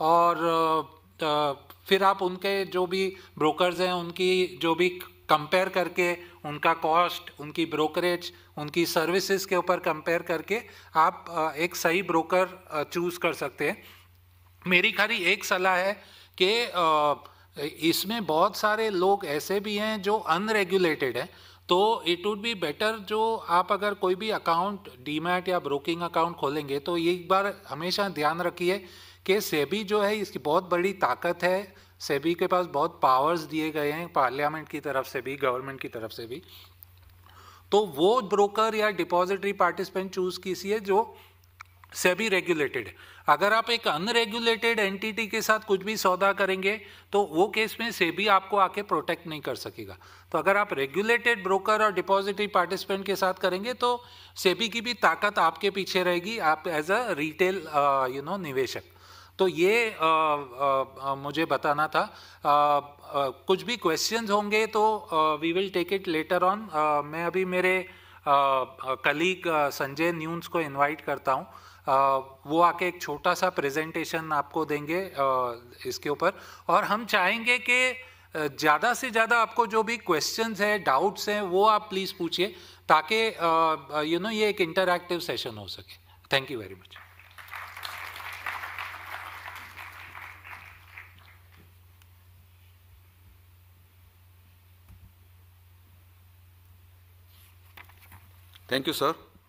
Speaker 3: और फिर आप उनके जो भी ब्रोकर्स हैं उनकी जो भी कंपेयर करके उनका कॉस्ट, उनकी ब्रोकरेज, उनकी सर्विसेज के ऊपर कंपेयर करके आप एक सही ब्रोकर चूज़ कर सकते हैं। मेरी खाली एक सलाह है कि इसमें बहुत सारे लोग ऐसे भी हैं जो अनरेगुलेटेड हैं, तो इट वुड बी बेटर जो आप अगर कोई भी अकाउंट डीमैट या ब्रोकिंग अकाउंट खोलेंगे तो एक बार हमेशा ध्यान रखिए कि सेबी जो है इसकी बहुत बड़ी ताकत है, सेबी के पास बहुत पावर्स दिए गए हैं पार्लियामेंट की तरफ से भी, गवर्नमेंट की तरफ से भी। तो वो ब्रोकर या डिपॉजिटरी पार्टिसिपेंट चूज कीजिए जो सेबी रेगुलेटेड है। अगर आप एक अनरेगुलेटेड एंटिटी के साथ कुछ भी सौदा करेंगे तो वो केस में सेबी आपको आके प्रोटेक्ट नहीं कर सकेगा। तो अगर आप रेगुलेटेड ब्रोकर और डिपॉजिटरी पार्टिसिपेंट के साथ करेंगे तो सेबी की भी ताकत आपके पीछे रहेगी, आप as a retail you know निवेशक। तो ये आ, आ, आ, मुझे बताना था। आ, आ, कुछ भी क्वेश्चंस होंगे तो we will take it later on. मैं अभी मेरे कलीग संजय न्यून्स को इनवाइट करता हूँ, Uh, वो आके एक छोटा सा प्रेजेंटेशन आपको देंगे uh, इसके ऊपर, और हम चाहेंगे कि ज़्यादा uh, से ज़्यादा आपको जो भी क्वेश्चंस है, डाउट्स हैं, वो आप प्लीज़ पूछिए ताकि यू नो ये एक इंटरैक्टिव सेशन हो सके। Thank you very much.
Speaker 4: Thank you sir.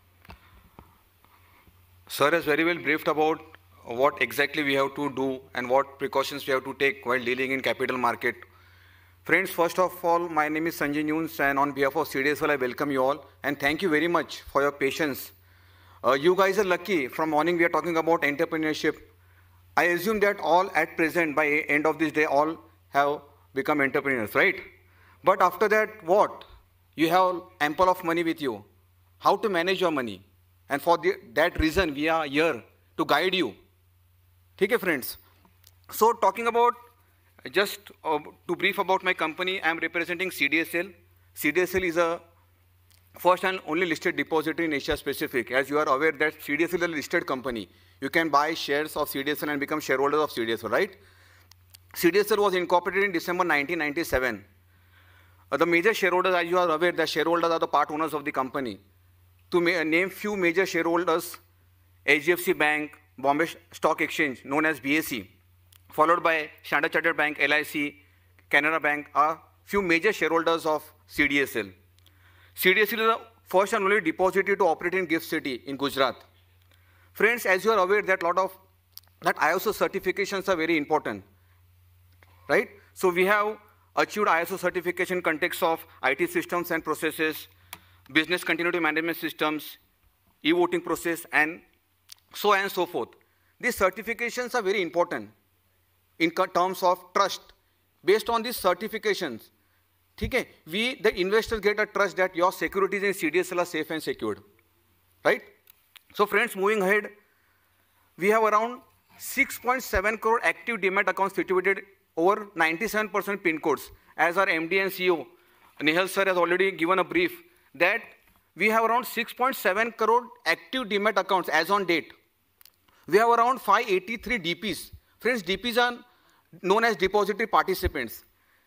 Speaker 4: Sir has very well briefed about what exactly we have to do and what precautions we have to take while dealing in capital market. Friends, first of all, my name is Sanjay Nunes, and on behalf of C D S L, I welcome you all and thank you very much for your patience. Uh, you guys are lucky. From morning we are talking about entrepreneurship. I assume that all at present, by end of this day, all have become entrepreneurs, right? But after that, what? You have ample of money with you. How to manage your money? And for the, that reason, we are here to guide you. Okay, friends. So, talking about, just uh, to brief about my company, I am representing C D S L. C D S L is a first and only listed depository in Asia Pacific. As you are aware that C D S L is a listed company. You can buy shares of C D S L and become shareholders of C D S L, right? C D S L was incorporated in December nineteen ninety-seven. Uh, the major shareholders, as you are aware, the shareholders are the part owners of the company. To ma name few major shareholders, H D F C Bank, Bombay Stock Exchange, known as B S E, followed by Standard Chartered Bank, L I C, Canara Bank, are few major shareholders of C D S L. C D S L is the first and only depository to operate in GIFT City in Gujarat. Friends, as you are aware that lot of that I S O certifications are very important, right? So we have achieved I S O certification context of I T systems and processes, business continuity management systems, e-voting process, and so on and so forth. These certifications are very important in terms of trust. Based on these certifications, okay, we, the investors, get a trust that your securities in C D S L are safe and secured, right? So friends, moving ahead, we have around six point seven crore active Demat accounts situated over ninety-seven percent pin codes. As our M D and C E O, Nehal sir, has already given a brief that we have around six point seven crore active Demat accounts as on date. We have around five hundred eighty-three D Ps. Friends, D Ps are known as depository participants.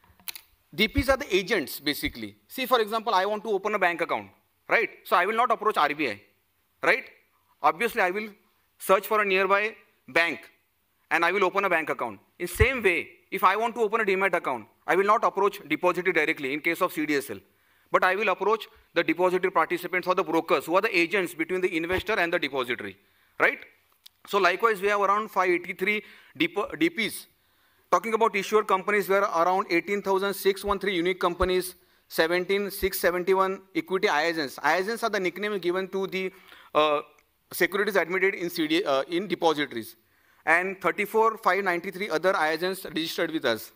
Speaker 4: D Ps are the agents, basically. See, for example, I want to open a bank account, right? So I will not approach R B I, right? Obviously, I will search for a nearby bank and I will open a bank account. In same way, if I want to open a Demat account, I will not approach depository directly in case of C D S L. but I will approach the depository participants or the brokers who are the agents between the investor and the depository, right? So likewise, we have around five eighty-three D Ps. Talking about issuer companies, we are around eighteen thousand six hundred thirteen unique companies, seventeen thousand six hundred seventy-one equity I S Ns. I S Ns are the nickname given to the uh, securities admitted in, C D, uh, in depositories. And thirty-four thousand five hundred ninety-three other I S Ns registered with us.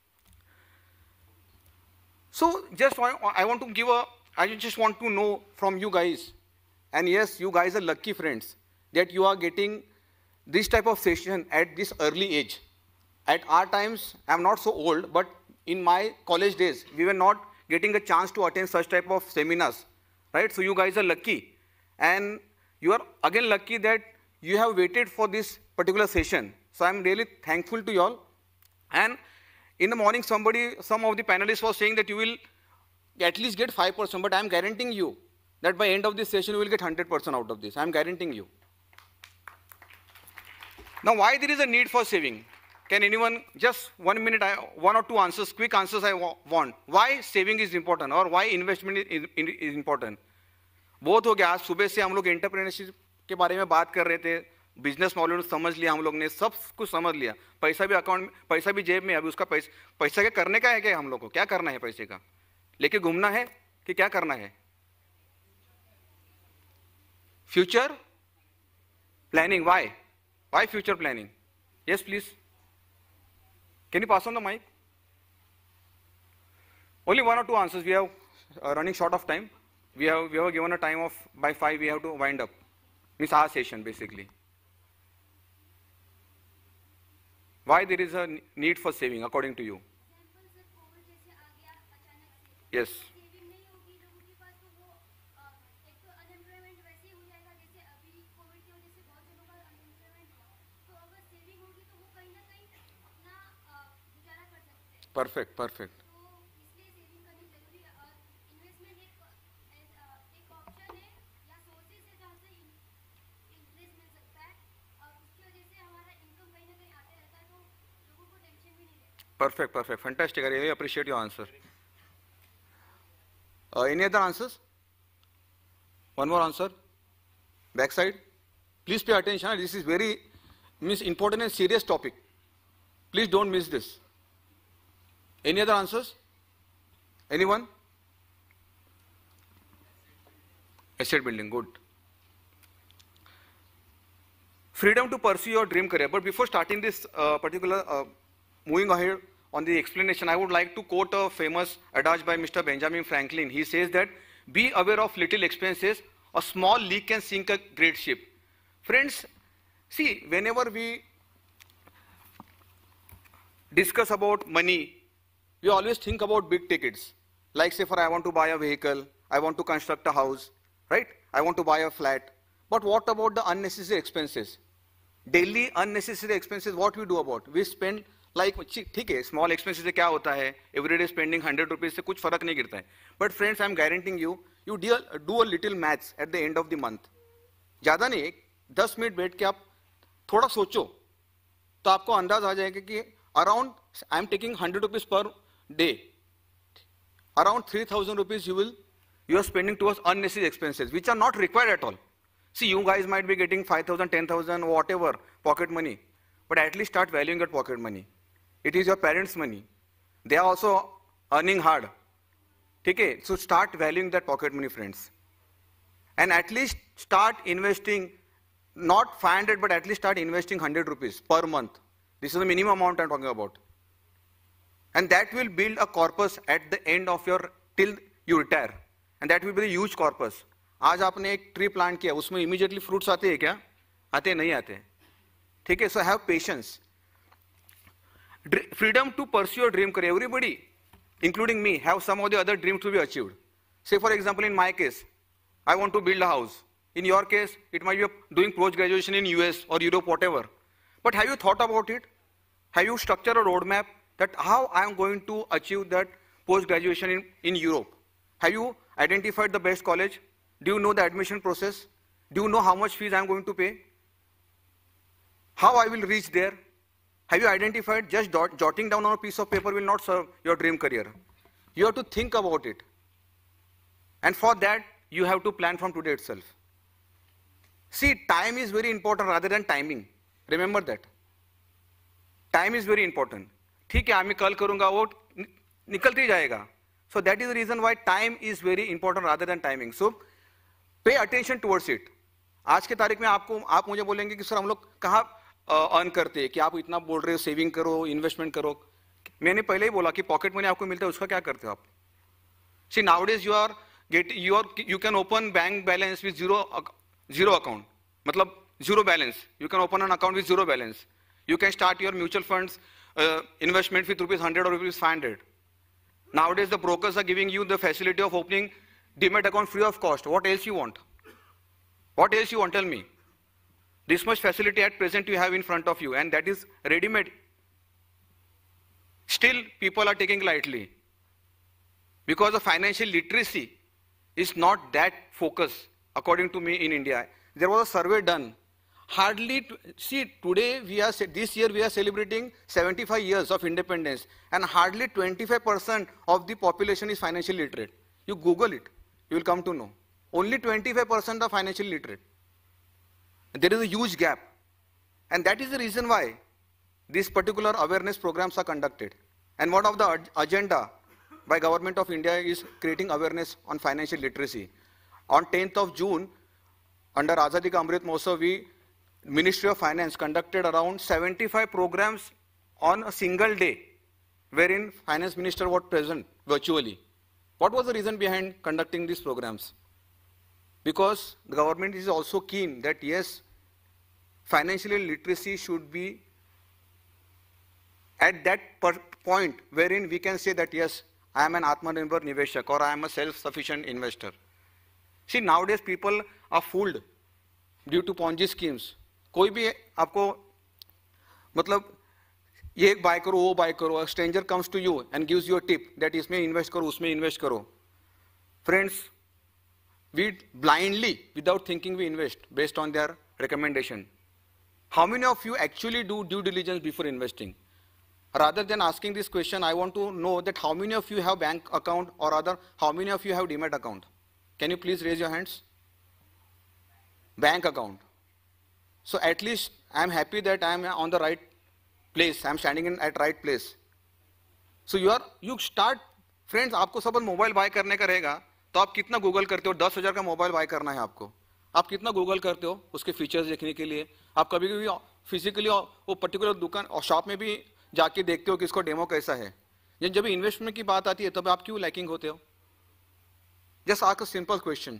Speaker 4: So just want, I want to give a, I just want to know from you guys, and yes, you guys are lucky friends, that you are getting this type of session at this early age. At our times, I'm not so old, but in my college days, we were not getting a chance to attend such type of seminars, right? So you guys are lucky. And you are again lucky that you have waited for this particular session. So I'm really thankful to you all. And in the morning, somebody, some of the panelists was saying that you will at least get five percent, but I'm guaranteeing you that by end of this session, you will get one hundred percent out of this. I'm guaranteeing you. Now, why there is a need for saving? Can anyone, just one minute, I, one or two answers, quick answers I want. Why saving is important or why investment is, is, is important? बहुत हो गया, आज सुबह से हम लोग entrepreneurship के बारे में बात कर रहे थे, बिजनेस मॉडल समझ लिया हम लोग ने, सब कुछ समझ लिया, पैसा भी अकाउंट, पैसा भी जेब में, अभी उसका पैसा, पैसा क्या करने का है क्या हम लोग को, क्या करना है पैसे का, लेके घूमना है कि क्या करना है? Future planning, why? Why future planning? Yes please. Can you pass on the mic? Only one or two answers. We have uh, running short of time. We have we have given a time of by five. We have to wind up. Means our session basically. Why there is a need for saving according to you? Yes. Perfect, perfect. Perfect, perfect. Fantastic. I really appreciate your answer. Uh, any other answers? One more answer. Backside. Please pay attention. This is very means important and serious topic. Please don't miss this. Any other answers? Anyone? Asset building, good. Freedom to pursue your dream career. But before starting this uh, particular, uh, moving ahead on the explanation, I would like to quote a famous adage by Mister Benjamin Franklin. He says that, be aware of little expenses, a small leak can sink a great ship. Friends, see, whenever we discuss about money, we always think about big tickets. Like say for I want to buy a vehicle, I want to construct a house, right? I want to buy a flat. But what about the unnecessary expenses? Daily unnecessary expenses, what we do about? We spend like, ठीक है, small expenses से क्या होता है? Everyday spending one hundred rupees से कुछ फर्क नहीं गिरता है. But friends, I'm guaranteeing you, you do a, do a little maths at the end of the month. ज़्यादा नहीं, दस मिनट बैठ के आप थोड़ा सोचो, तो आपको अंदाज आ जाएगा कि around, I'm taking one hundred rupees per day. Around three thousand rupees you will, you are spending towards unnecessary expenses, which are not required at all. See, you guys might be getting five thousand, ten thousand, whatever, pocket money. But at least start valuing your pocket money. It is your parents' money. They are also earning hard. Okay? So start valuing that pocket money, friends. And at least start investing, not five hundred, but at least start investing one hundred rupees per month. This is the minimum amount I'm talking about. And that will build a corpus at the end of your, till you retire. And that will be a huge corpus. आज आपने एक tree plant किया, उसमें immediately fruits आते हैं क्या? आते नहीं आते. ठीक है? So have patience. Freedom to pursue your dream career. Everybody, including me, have some of the other dreams to be achieved. Say for example, in my case, I want to build a house. In your case, it might be doing post-graduation in U S or Europe, whatever. But have you thought about it? Have you structured a roadmap that how I am going to achieve that post-graduation in, in Europe? Have you identified the best college? Do you know the admission process? Do you know how much fees I am going to pay? How I will reach there? Have you identified just dot, jotting down on a piece of paper will not serve your dream career? You have to think about it. And for that, you have to plan from today itself. See, time is very important rather than timing. Remember that. Time is very important. ठीक है, आमी कल करूँगा, वो निकलते ही जाएगा. So that is the reason why time is very important rather than timing. So pay attention towards it. आज के तारीख में आपको आप मुझे बोलेंगे कि सर हम लोग कहाँ अर्न करते हैं, कि आप इतना बोल रहे हो सेविंग करो, इन्वेस्टमेंट करो. मैंने पहले ही बोला कि पॉकेट मनी आपको मिलता है, उसका क्या करते हो आप? See, nowadays you are get you are you can open bank balance with zero zero account. मतलब zero balance. You can open an account with zero balance. You can start your mutual funds uh, investment with rupees hundred or rupees five hundred. Nowadays the brokers are giving you the facility of opening Demat account free of cost. What else you want? What else you want? Tell me. This much facility at present you have in front of you, and that is ready-made. Still, people are taking lightly because the financial literacy is not that focused, according to me, in India. There was a survey done. Hardly, see, today we are, this year we are celebrating seventy-five years of independence, and hardly twenty-five percent of the population is financially literate. You Google it, you will come to know. Only twenty-five percent are financially literate. There is a huge gap. And that is the reason why these particular awareness programs are conducted. And one of the agenda by Government of India is creating awareness on financial literacy. On tenth of June, under Azadi Ka Amrit Mahotsav, we, Ministry of Finance, conducted around seventy-five programs on a single day, wherein Finance Minister was present virtually. What was the reason behind conducting these programs? Because the government is also keen that yes, financial literacy should be at that point wherein we can say that yes, I am an Atmanirbhar Niveshak or I am a self-sufficient investor. See, nowadays people are fooled due to Ponzi schemes. कोई भी आपको मतलब ये buy करो वो buy करो, a stranger comes to you and gives you a tip that इसमें invest करो उसमें invest करो. Friends, we blindly, without thinking, we invest based on their recommendation. How many of you actually do due diligence before investing? Rather than asking this question, I want to know that how many of you have bank account, or rather, how many of you have Demat account? Can you please raise your hands? Bank account. So at least I am happy that I am on the right place. I am standing in at right place. So you are, you start, friends, आपको सब mobile bye करने का रहेगा, तो आप कितना Google करते हो? दस हजार का मोबाइल बाय करना है आपको, आप कितना गूगल करते हो उसके फीचर्स देखने के लिए? आप कभी कभी फिजिकली वो पर्टिकुलर दुकान और शॉप में भी जाके देखते हो कि इसको डेमो कैसा है. जब इन्वेस्टमेंट की बात आती है तब आप क्यों लैकिंग होते हो? Just ask a simple question.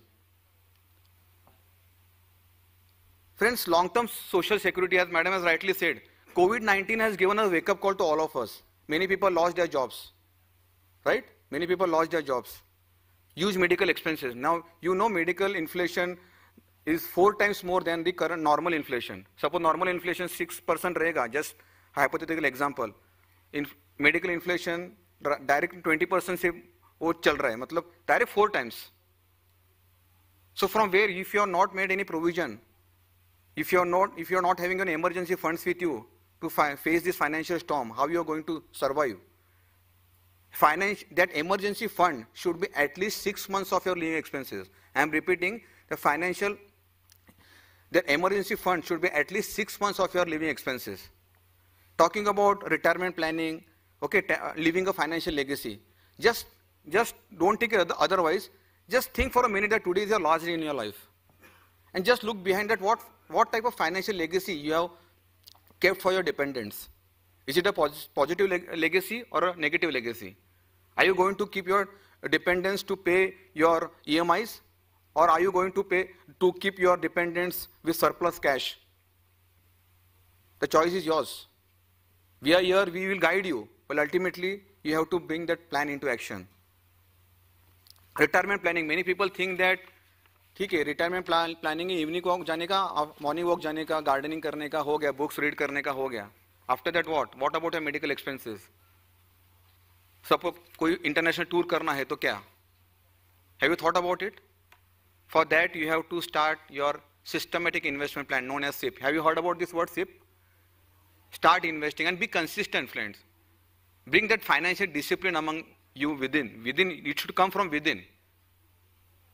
Speaker 4: Friends, long-term social security, as Madam has rightly said, COVID nineteen has given a wake-up call to all of us. Many people lost their jobs, right? Many people lost their jobs. Huge medical expenses. Now, you know medical inflation is four times more than the current normal inflation. Suppose normal inflation six percent रहेगा, just hypothetical example. In medical inflation, direct twenty percent से वो चल रहा है, मतलब direct four times. So from where, if you are not made any provision, if you are not, if you are not having an emergency funds with you to face this financial storm, how you are going to survive? Finance, that emergency fund should be at least six months of your living expenses. I am repeating, the financial, that emergency fund should be at least six months of your living expenses. Talking about retirement planning, okay, leaving a financial legacy. Just, just don't take it otherwise. Just think for a minute that today is your last day in your life. And just look behind that, what, what type of financial legacy you have kept for your dependents. Is it a pos positive leg legacy or a negative legacy? Are you going to keep your dependents to pay your E M Is, or are you going to pay to keep your dependents with surplus cash? The choice is yours. We are here, we will guide you, but ultimately you have to bring that plan into action. Retirement planning, many people think that ठीक है, retirement plan planning evening walk जाने का, morning walk जाने का, gardening करने का हो गया, बुक्स रीड करने का हो गया. After that what what about your medical expenses? Suppose कोई इंटरनेशनल टूर करना है तो क्या? Have you thought about it? For that you have to start your systematic investment plan known as SIP. Have you heard about this word SIP? Start investing and be consistent, friends. Bring that financial discipline among you within. Within, it should come from within.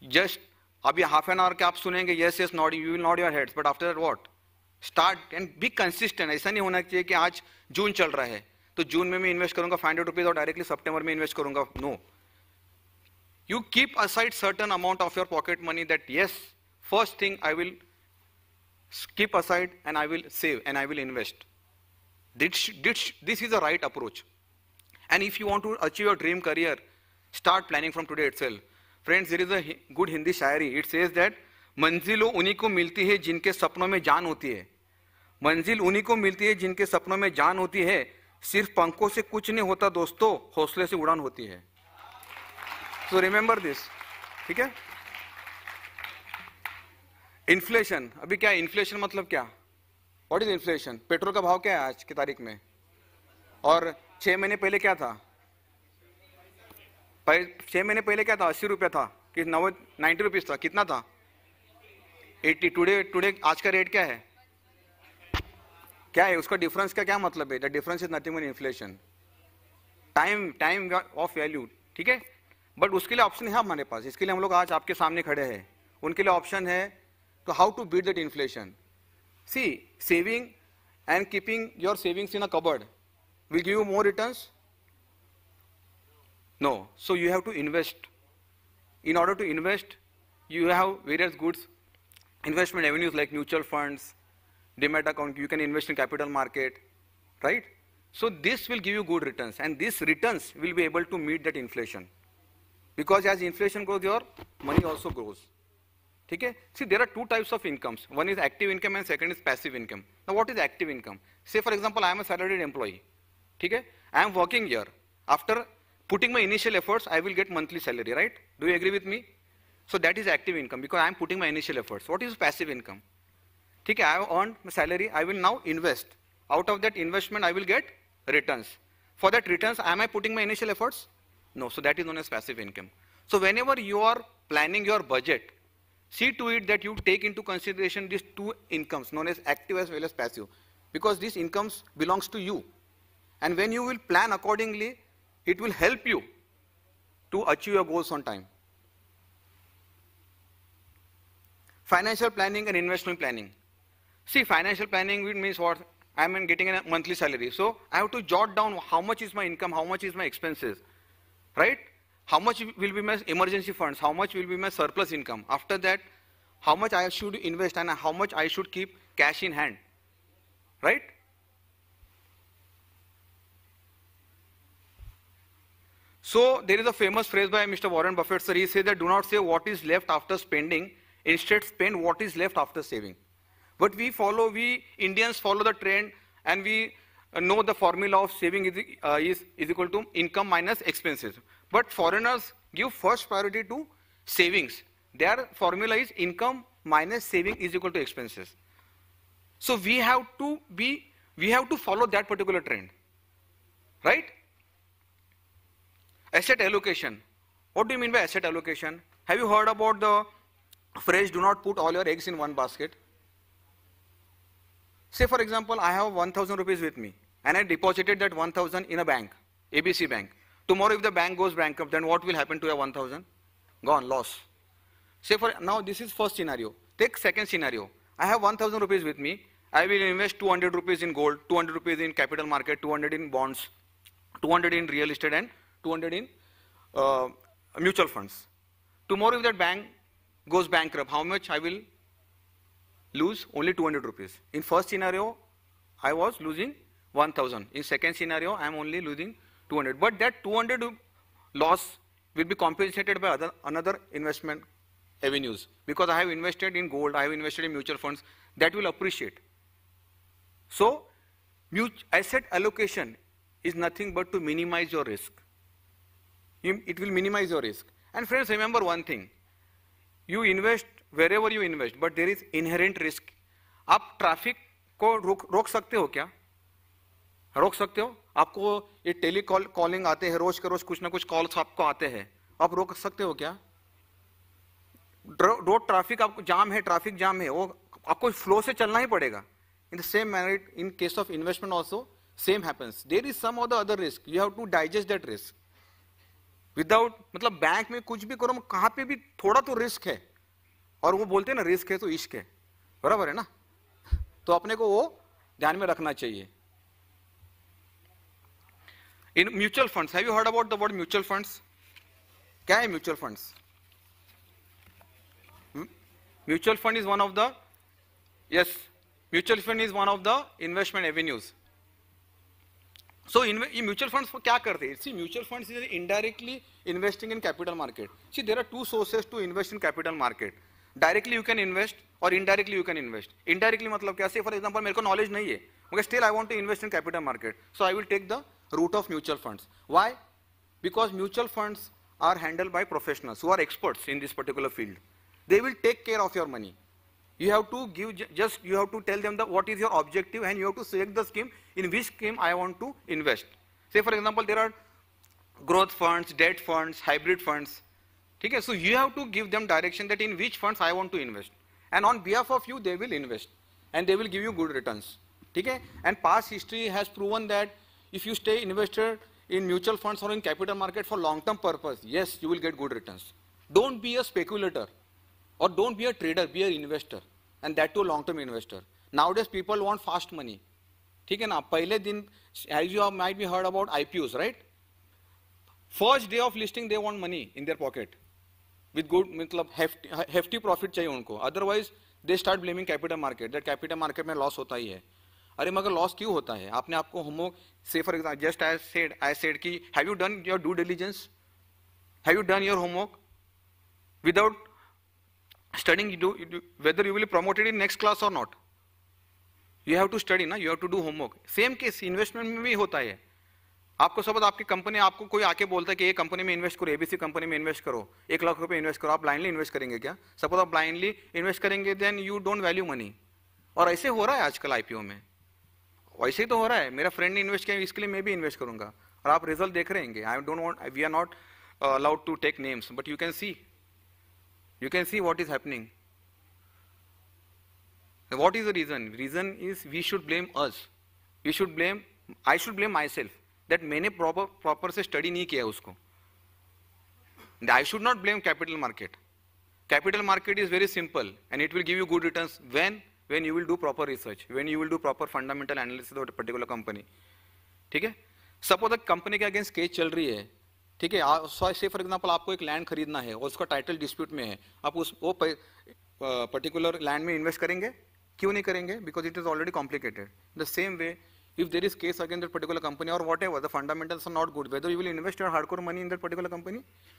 Speaker 4: Just अभी half an hour के आप सुनेंगे yes yes not, you will not your heads, but after what start and be consistent. ऐसा नहीं होना चाहिए कि आज जून चल रहा है तो जून में मैं इन्वेस्ट करूंगा फाइव हंड्रेड रुपीज और डायरेक्टली सितंबर में इन्वेस्ट करूंगा. No, you keep aside certain amount of your pocket money that yes, first thing I will keep aside and I will save and I will invest. This, this, this is the right approach. And if you want to achieve your dream career, start planning from today itself. Friends, there is a good Hindi shayari. It says that मंजिल उन्हीं को मिलती है जिनके सपनों में जान होती है. मंजिल उन्हीं को मिलती है जिनके सपनों में जान होती है. सिर्फ पंखों से कुछ नहीं होता दोस्तों, हौसले से उड़ान होती है. So remember this, ठीक है. इन्फ्लेशन, अभी क्या है इन्फ्लेशन मतलब क्या? What is inflation? पेट्रोल का भाव क्या है आज की तारीख में, और छह महीने पहले क्या था? छह महीने पहले क्या था? अस्सी रुपया था कि नब्बे नाइन्टी रुपीज था. कितना था? एट्टी. टुडे टुडे आज का रेट क्या है? क्या है उसका डिफरेंस का क्या मतलब है? The difference is nothing but inflation. Time time of value, ठीक है. बट उसके लिए ऑप्शन है हमारे पास. इसके लिए हम लोग आज आपके सामने खड़े हैं. उनके लिए ऑप्शन है तो how to beat that inflation. See, saving and keeping your savings in a cupboard will give you more returns? No. So you have to invest. In order to invest, you have various goods, investment avenues like mutual funds, demat account, you can invest in capital market, right? So this will give you good returns, and these returns will be able to meet that inflation. Because as inflation grows, your money also grows. Okay? See, there are two types of incomes. One is active income and second is passive income. Now what is active income? Say for example, I am a salaried employee. Okay? I am working here. After putting my initial efforts, I will get monthly salary, right? Do you agree with me? So that is active income because I am putting my initial efforts. What is passive income? Okay, I have earned my salary, I will now invest. Out of that investment, I will get returns. For that returns, am I putting my initial efforts? No, so that is known as passive income. So whenever you are planning your budget, see to it that you take into consideration these two incomes known as active as well as passive, because these incomes belongs to you. And when you will plan accordingly, it will help you to achieve your goals on time. Financial planning and investment planning. See, financial planning means what? I am getting a monthly salary. So I have to jot down how much is my income, how much is my expenses, right? How much will be my emergency funds, how much will be my surplus income. After that, how much I should invest and how much I should keep cash in hand, right? So there is a famous phrase by Mister Warren Buffett, sir. He says that do not say what is left after spending, instead spend what is left after saving. But we follow, we Indians follow the trend and we know the formula of saving is, uh, is, is equal to income minus expenses. But foreigners give first priority to savings. Their formula is income minus saving is equal to expenses. So we have to be, we have to follow that particular trend, right? Asset allocation. What do you mean by asset allocation? Have you heard about the phrase, do not put all your eggs in one basket? Say for example, I have one thousand rupees with me and I deposited that one thousand in a bank, A B C bank. Tomorrow if the bank goes bankrupt, then what will happen to your one thousand? Gone, loss. Say for, now this is first scenario. Take second scenario. I have one thousand rupees with me. I will invest two hundred rupees in gold, two hundred rupees in capital market, two hundred in bonds, two hundred in real estate and two hundred in uh, mutual funds. Tomorrow if that bank goes bankrupt, how much I will lose? Only two hundred rupees. In first scenario, I was losing one thousand. In second scenario, I am only losing two hundred. But that two hundred loss will be compensated by other, another investment avenues. Because I have invested in gold, I have invested in mutual funds, that will appreciate. So, asset allocation is nothing but to minimize your risk. It will minimize your risk. And friends, remember one thing. You invest wherever you invest, but there is inherent risk. आप traffic को रोक रोक सकते हो क्या? रोक सकते हो? आपको ये टेली कॉल कॉलिंग आते हैं, रोज के रोज कुछ ना कुछ कॉल्स आपको आते हैं, आप रोक सकते हो क्या? रोड ट्रैफिक आपको जाम है, ट्रैफिक जाम है, वो आपको फ्लो से चलना ही पड़ेगा. In the same manner, in case of investment also, same happens. There is some other other risk. You have to digest that risk. Without, मतलब बैंक में कुछ भी करो, कहां पे भी थोड़ा तो रिस्क है, और वो बोलते हैं ना रिस्क है तो इश्क है, बराबर है ना, तो अपने को वो ध्यान में रखना चाहिए. In mutual funds, have you heard about the word mutual funds? क्या है mutual funds? Mutual fund is one of the, yes, mutual fund is one of the investment avenues. So in mutual funds क्या करते हैं? See, mutual funds is indirectly investing in capital market. See, there are two sources to invest in capital market. Directly you can invest or indirectly you can invest. Indirectly मतलब क्या? Say for example मेरे को knowledge नहीं है, मगर still I want to invest in capital market. So I will take the route of mutual funds. Why? Because mutual funds are handled by professionals who are experts in this particular field. They will take care of your money. You have to give, just you have to tell them the, what is your objective, and you have to select the scheme in which scheme I want to invest. Say for example there are growth funds, debt funds, hybrid funds. Okay? So you have to give them direction that in which funds I want to invest, and on behalf of you they will invest and they will give you good returns. Okay? And past history has proven that if you stay invested in mutual funds or in capital market for long term purpose, yes, you will get good returns. Don't be a speculator, or don't be a trader, be an investor, and that too long term investor. Nowadays people want fast money. ठीक है ना? पहले दिन, as you might be heard about I P Os, right? First day of listing they want money in their pocket with good, मतलब hefty, hefty profit चाहिए उनको. Otherwise they start blaming capital market, that capital market में loss होता ही है. अरे मगर loss क्यों होता है? आपने आपको homework, say for example, just I said, I said कि have you done your due diligence? Have you done your homework? Without studying, you do, you do, whether you will be promoted in next class or not, you have to study ना, you have to do homework. Same case investment में भी होता है. आपको सब, आपकी company, आपको कोई आके बोलता है कि ये कंपनी में इन्वेस्ट करो, एबीसी कंपनी में इन्वेस्ट करो, एक लाख रुपए इन्वेस्ट करो, आप ब्लाइंडली इन्वेस्ट करेंगे क्या? सपोज आप ब्लाइंडली इन्वेस्ट करेंगे, then you don't value money. और ऐसे हो रहा है आजकल आईपीओ में, वैसे ही तो हो रहा है. मेरा फ्रेंड ने इन्वेस्ट किया, इसके लिए मैं भी इन्वेस्ट करूंगा, और आप रिजल्ट देख रहे हैं. I don't want, we are not allowed to take names, but you can see, you can see what is happening. What is the reason? Reason is we should blame us. We should blame, I should blame myself that मैंने proper proper से study नहीं किया उसको. I should not blame capital market. Capital market is very simple and it will give you good returns when when you will do proper research, when you will do proper fundamental analysis of a particular company. ठीक है? Suppose company के against case चल रही है, ठीक है, से for example आपको एक लैंड खरीदना है और उसका टाइटल डिस्प्यूट में है, आप उस वो पर्टिकुलर लैंड में इन्वेस्ट करेंगे? क्यों नहीं करेंगे? Because it is already complicated. The same way if there is case against that particular company और whatever the fundamentals are not good, whether you will invest your hardcore money in that particular company.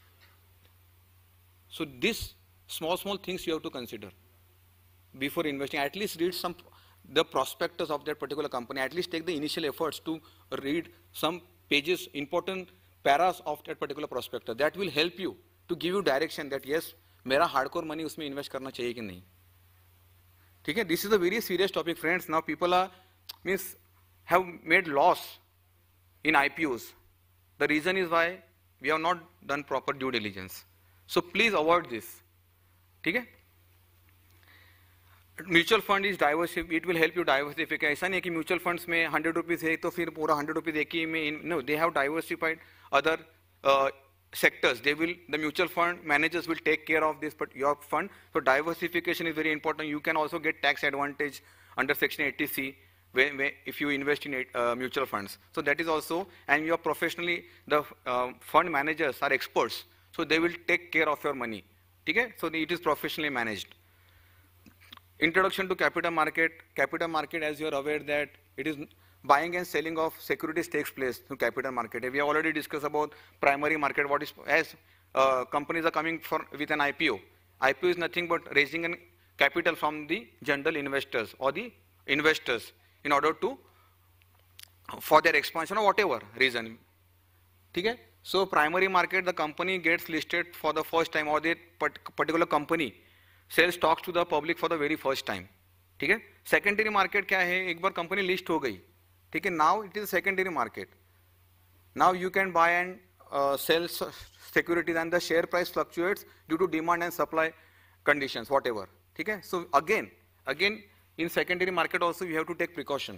Speaker 4: So this small small things you have to consider before investing. At least read some the prospectus of that particular company, at least take the initial efforts to read some pages, important paras of that particular prospectus. That will help you to give you direction that yes, मेरा hardcore money उसमें invest करना चाहिए कि नहीं. ठीक है? This is a very serious topic, friends. Now people are means have made loss in I P Os. The reason is why we have not done proper due diligence. So please avoid this. ठीक है? Mutual fund is diversify, it will help you diversify. ऐसा नहीं है कि mutual funds में hundred rupees है तो फिर पूरा हंड्रेड रुपीज़ एक ही में, no, they have diversified other sectors. They will, the mutual fund managers will take care of this, but your fund, so diversification is very important. You can also get tax advantage under section eighty C when, when, if you invest in uh, mutual funds. So that is also, and you are professionally, the uh, fund managers are experts, so they will take care of your money. Okay? So it is professionally managed. Introduction to capital market. Capital market, as you are aware that it is buying and selling of securities takes place through capital market. We have already discussed about primary market. What is, as uh, companies are coming for with an I P O. I P O is nothing but raising an capital from the general investors or the investors in order to, for their expansion or whatever reason. Okay? So primary market, the company gets listed for the first time, or the particular company sells stocks to the public for the very first time. ठीक है? Secondary market क्या है? एक बार company list हो गई, ठीक है? Now it is secondary market. Now you can buy and uh, sell securities and the share price fluctuates due to demand and supply conditions, whatever. ठीक है? So again, again in secondary market also you have to take precaution.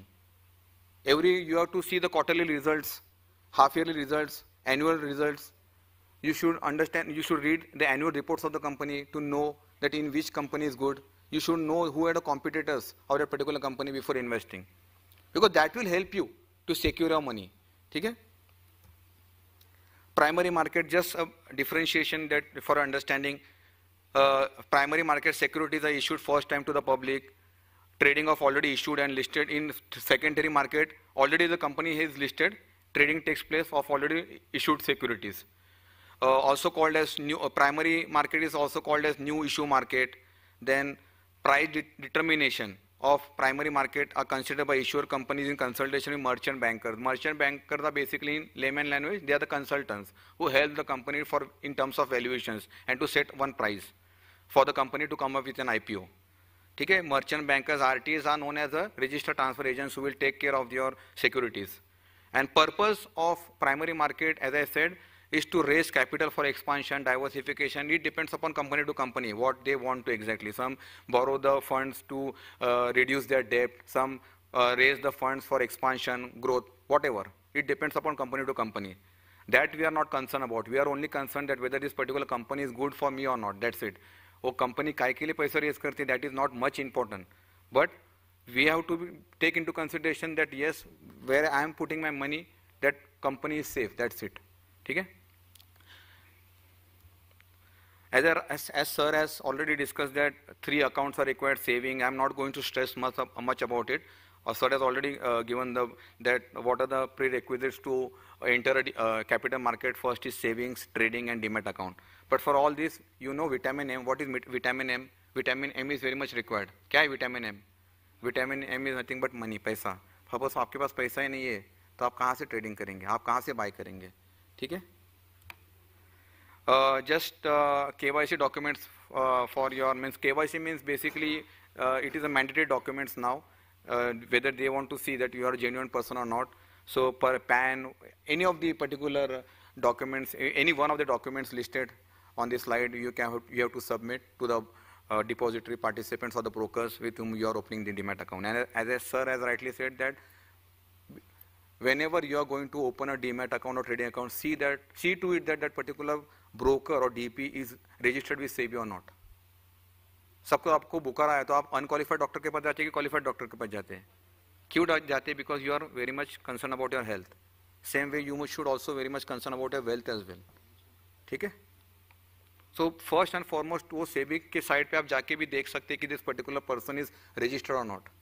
Speaker 4: Every you have to see the quarterly results, half yearly results, annual results. You should understand, you should read the annual reports of the company to know that in which company is good. You should know who are the competitors of that particular company before investing, because that will help you to secure your money. Okay? Primary market, just a differentiation that for understanding. Uh, primary market securities are issued first time to the public. Trading of already issued and listed. In secondary market, already the company is listed. Trading takes place of already issued securities. Uh, also called as new, uh, primary market is also called as new issue market. Then price de determination of primary market are considered by issuer companies in consultation with merchant bankers. Merchant bankers are basically, in layman language, they are the consultants who help the company for in terms of valuations and to set one price for the company to come up with an I P O. Okay? Merchant bankers, R T As, are known as a registered transfer agents who will take care of your securities. And purpose of primary market, as I said, is to raise capital for expansion, diversification. It depends upon company to company, what they want to exactly. Some borrow the funds to uh, reduce their debt, some uh, raise the funds for expansion, growth, whatever. It depends upon company to company. That we are not concerned about. We are only concerned that whether this particular company is good for me or not. That's it. Oh, company काय के लिए पैसा raise करती, that is not much important. But we have to be, take into consideration that yes, where I am putting my money, that company is safe. That's it. Okay? As, as, as sir has already discussed that three accounts are required, saving, I am not going to stress much, much about it. Uh, sir has already uh, given the, that what are the prerequisites to enter a uh, capital market. First is savings, trading and demat account. But for all this, you know vitamin M. What is vitamin M? Vitamin M is very much required. क्या है vitamin M? Vitamin M is nothing but money, पैसा. Suppose आपके पास पैसा ही नहीं है, तो आप कहाँ से trading करेंगे? आप कहाँ से buy करेंगे? ठीक है? Uh, just uh, K Y C documents uh, for your means. K Y C means basically uh, it is a mandatory documents now. Uh, whether they want to see that you are a genuine person or not. So per P A N, any of the particular documents, any one of the documents listed on this slide, you can you have to submit to the uh, depository participants or the brokers with whom you are opening the demat account. And as a sir has rightly said that whenever you are going to open a demat account or trading account, see that see to it that that particular broker or D P is registered with SEBI or not. सबको आपको बुखार आया तो आप unqualified doctor के पास जाते हैं कि क्वालिफाइड डॉक्टर के पास जाते हैं? क्यों जाते हैं? Because you are very much concern about your health. Same way you should also very much concern about your wealth as well. ठीक है? सो फर्स्ट एंड फॉरमोस्ट वो सेबी के साइड पे आप जाके भी देख सकते हैं कि this particular person is registered और not.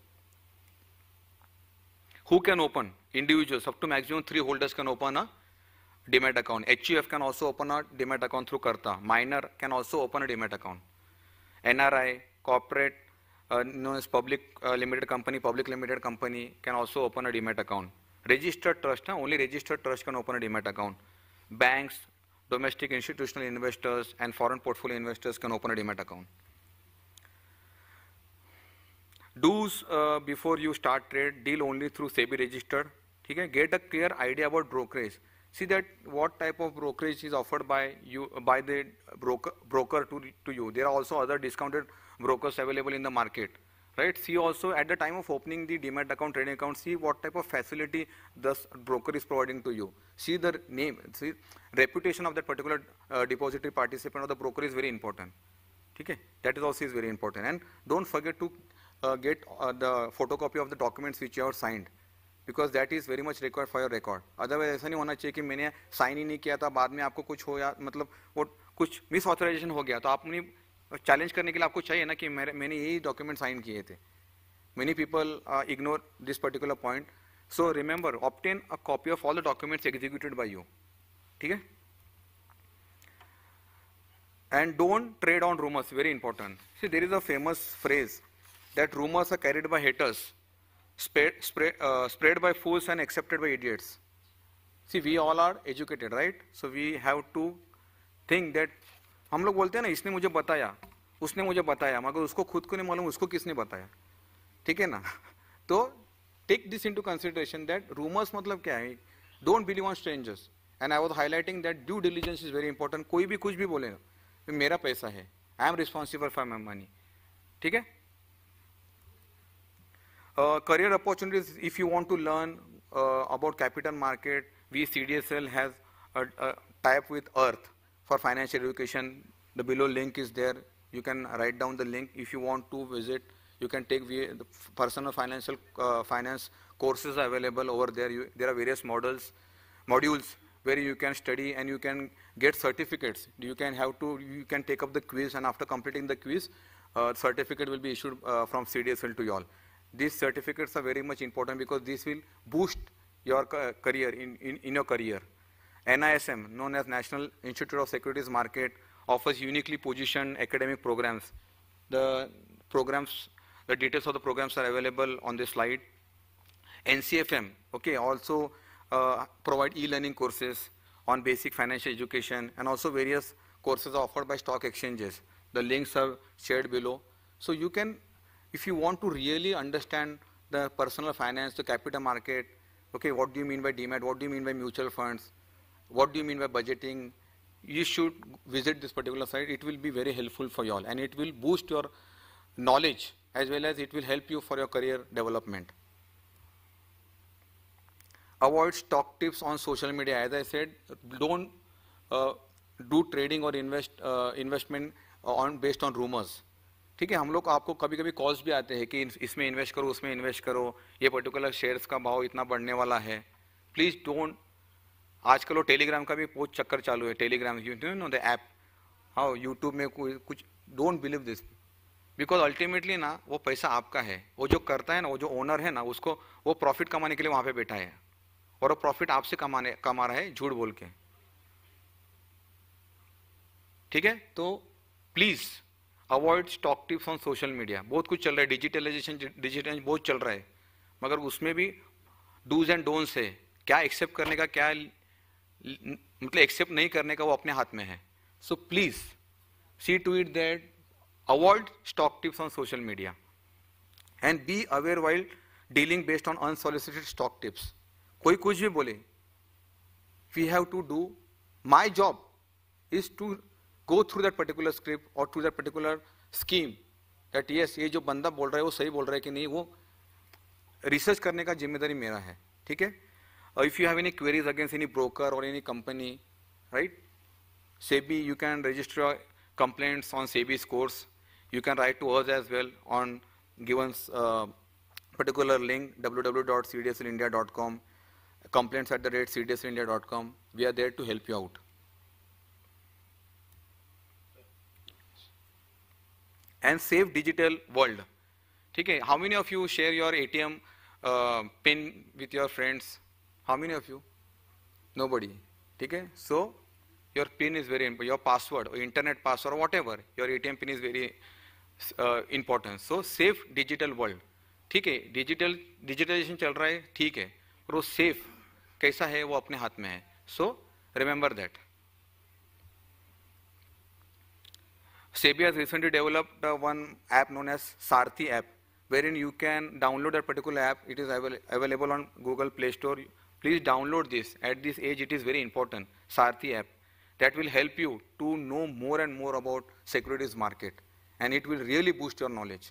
Speaker 4: Who can open? Individuals. Up to maximum three holders can open a demat account. H U F can also open a demat account through Karta. Minor can also open a demat account. N R I, corporate, uh, known as public uh, limited company, public limited company can also open a demat account. Registered trust, huh? Only registered trust can open a demat account. Banks, domestic institutional investors and foreign portfolio investors can open a demat account. Do's uh, before you start trade, deal only through SEBI registered. Okay? Get a clear idea about brokerage. See that what type of brokerage is offered by you by the broker broker to, to you. There are also other discounted brokers available in the market. Right? See also at the time of opening the demat account, trading account, see what type of facility the broker is providing to you. See the name, see reputation of that particular uh, depository participant or the broker is very important. Okay? That is also is very important. And don't forget to uh, get uh, the photocopy of the documents which you have signed, because that is very much required for your record. Otherwise ऐसा नहीं होना चाहिए कि मैंने sign ही नहीं किया था, बाद में आपको कुछ हो या मतलब वो कुछ मिस ऑथराइजेशन हो गया तो आपने चैलेंज करने के लिए आपको चाहिए ना कि मेरे मैंने यही डॉक्यूमेंट साइन किए थे. Many people uh, ignore this particular point. So remember, obtain a copy of all the documents executed by you. ठीक है? And don't trade on rumors. Very important. See, there is a famous phrase that rumors are carried by haters, spread, spread, uh, spread by fools and accepted by idiots. See, we all are educated, right? So we have to think that हम लोग बोलते हैं ना, इसने मुझे बताया, उसने मुझे बताया, मगर उसको खुद को नहीं मालूम उसको किसने बताया. ठीक है ना? तो take this into consideration that rumors मतलब क्या है? Don't believe on strangers. And I was highlighting that due diligence is very important. कोई भी कुछ भी बोले, मेरा पैसा है, I am responsible for my money. ठीक है? Uh, career opportunities, if you want to learn uh, about capital market, we C D S L has a, a tie up with Earth for financial education. The below link is there. You can write down the link. If you want to visit, you can take the personal financial uh, finance courses are available over there. You, there are various models, modules where you can study and you can get certificates. You can have to, you can take up the quiz, and after completing the quiz, uh, certificate will be issued uh, from C D S L to you all. These certificates are very much important because this will boost your career in, in, in your career. N I S M, known as National Institute of Securities Market, offers uniquely positioned academic programs. The programs, the details of the programs are available on this slide. N C F M, okay, also uh, provide e-learning courses on basic financial education, and also various courses are offered by stock exchanges. The links are shared below. So you can, if you want to really understand the personal finance, the capital market, okay, what do you mean by demat, what do you mean by mutual funds, what do you mean by budgeting, you should visit this particular site. It will be very helpful for you all, and it will boost your knowledge as well as it will help you for your career development. Avoid stock tips on social media. As I said, don't uh, do trading or invest uh, investment on based on rumors. ठीक है, हम लोग आपको कभी कभी calls भी आते हैं कि इसमें इन्वेस्ट करो, उसमें इन्वेस्ट करो, ये पर्टिकुलर शेयर्स का भाव इतना बढ़ने वाला है. Please don't. आजकल वो टेलीग्राम का भी बहुत चक्कर चालू है. Telegram, you know the app, हाँ, यूट्यूब में कुछ. Don't believe this, because ultimately ना वो पैसा आपका है. वो जो करता है ना, वो जो ओनर है ना, उसको वो प्रॉफिट कमाने के लिए वहाँ पे बैठा है, और वो प्रॉफिट आपसे कमाने कमा रहा है झूठ बोल के. ठीक है, तो please avoid stock tips on social media. बहुत कुछ चल रहा है, डिजिटलाइजेशन डिजिटल बहुत चल रहा है, मगर उसमें भी डूज एंड डोंट्स है. क्या एक्सेप्ट करने का, क्या मतलब एक्सेप्ट नहीं करने का, वो अपने हाथ में है. So please see to it that avoid stock tips on social media and be aware while dealing based on unsolicited stock tips. कोई कुछ भी बोले, we have to do, my job is to go through that particular script or through that particular scheme that yes, ये जो बंदा बोल रहा है वो सही बोल रहा है कि नहीं, वो रिसर्च करने का जिम्मेदारी मेरा है. ठीक है. If you have any queries against any broker और any company, right, SEBI, you can register your complaints on SEBI's course. You can write to us as well on given uh, particular link, w w w dot c d s l india dot com, complaints at the rate c d s l india dot com. We are there to help you out. And safe digital world. ठीक है. How many of you share your A T M uh, pin with your friends? How many of you? Nobody. ठीक है. So your pin is very important. Your password, or internet password, or whatever. Your A T M pin is very uh, important. So safe digital world. ठीक है. Digital digitalization चल रहा है, ठीक है, पर वो safe कैसा है वो अपने हाथ में है. So remember that. SEBI has recently developed uh, one app known as Sarthi app, wherein you can download that particular app. It is avail available on Google Play Store. Please download this. At this age, it is very important. Sarthi app. That will help you to know more and more about securities market, and it will really boost your knowledge.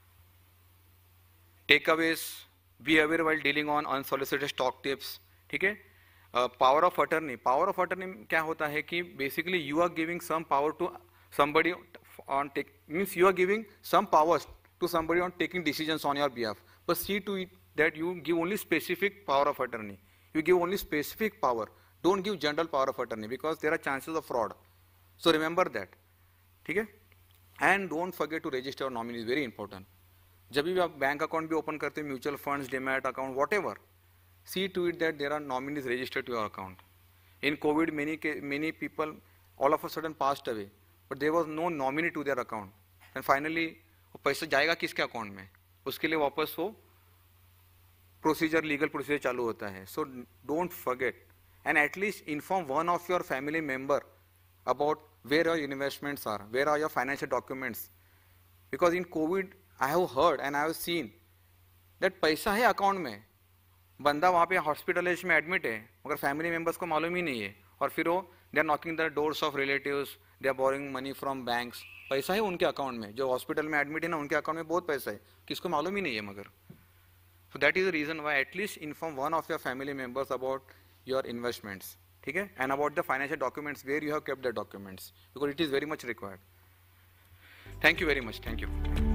Speaker 4: Takeaways: be aware while dealing on unsolicited stock tips. ठीक है. uh, power of attorney. Power of attorney क्या होता है कि basically you are giving some power to somebody on take, means you are giving some powers to somebody on taking decisions on your behalf, but see to it that you give only specific power of attorney. You give only specific power. Don't give general power of attorney because there are chances of fraud. So remember that. ठीक है. And don't forget to register your nominee. Is very important. जब भी आप bank account भी open करते हैं, mutual funds, demat account, whatever, see to it that there are nominees registered to your account. In COVID, many many people all of a sudden passed away, but there was no nominee to their account. And finally, वो पैसा जाएगा किसके account में, उसके लिए वापस वो procedure, legal procedure चालू होता है. So don't forget and at least inform one of your family member about where your investments are, where are your financial documents. Because in COVID, I have heard and I have seen that पैसा है account में, बंदा वहाँ पे hospitalise में admit है, मगर family members को मालूम ही नहीं है, और फिर वो they are knocking the doors of relatives, they are borrowing money from banks. पैसा है उनके अकाउंट में, जो हॉस्पिटल में एडमिट है ना, उनके अकाउंट में बहुत पैसा है, किसको मालूम ही नहीं है मगर. So that is the reason why at least inform one of your family members about your investments. ठीक है, and about the financial documents, where you have kept the documents, because it is very much required. Thank you very much. Thank you.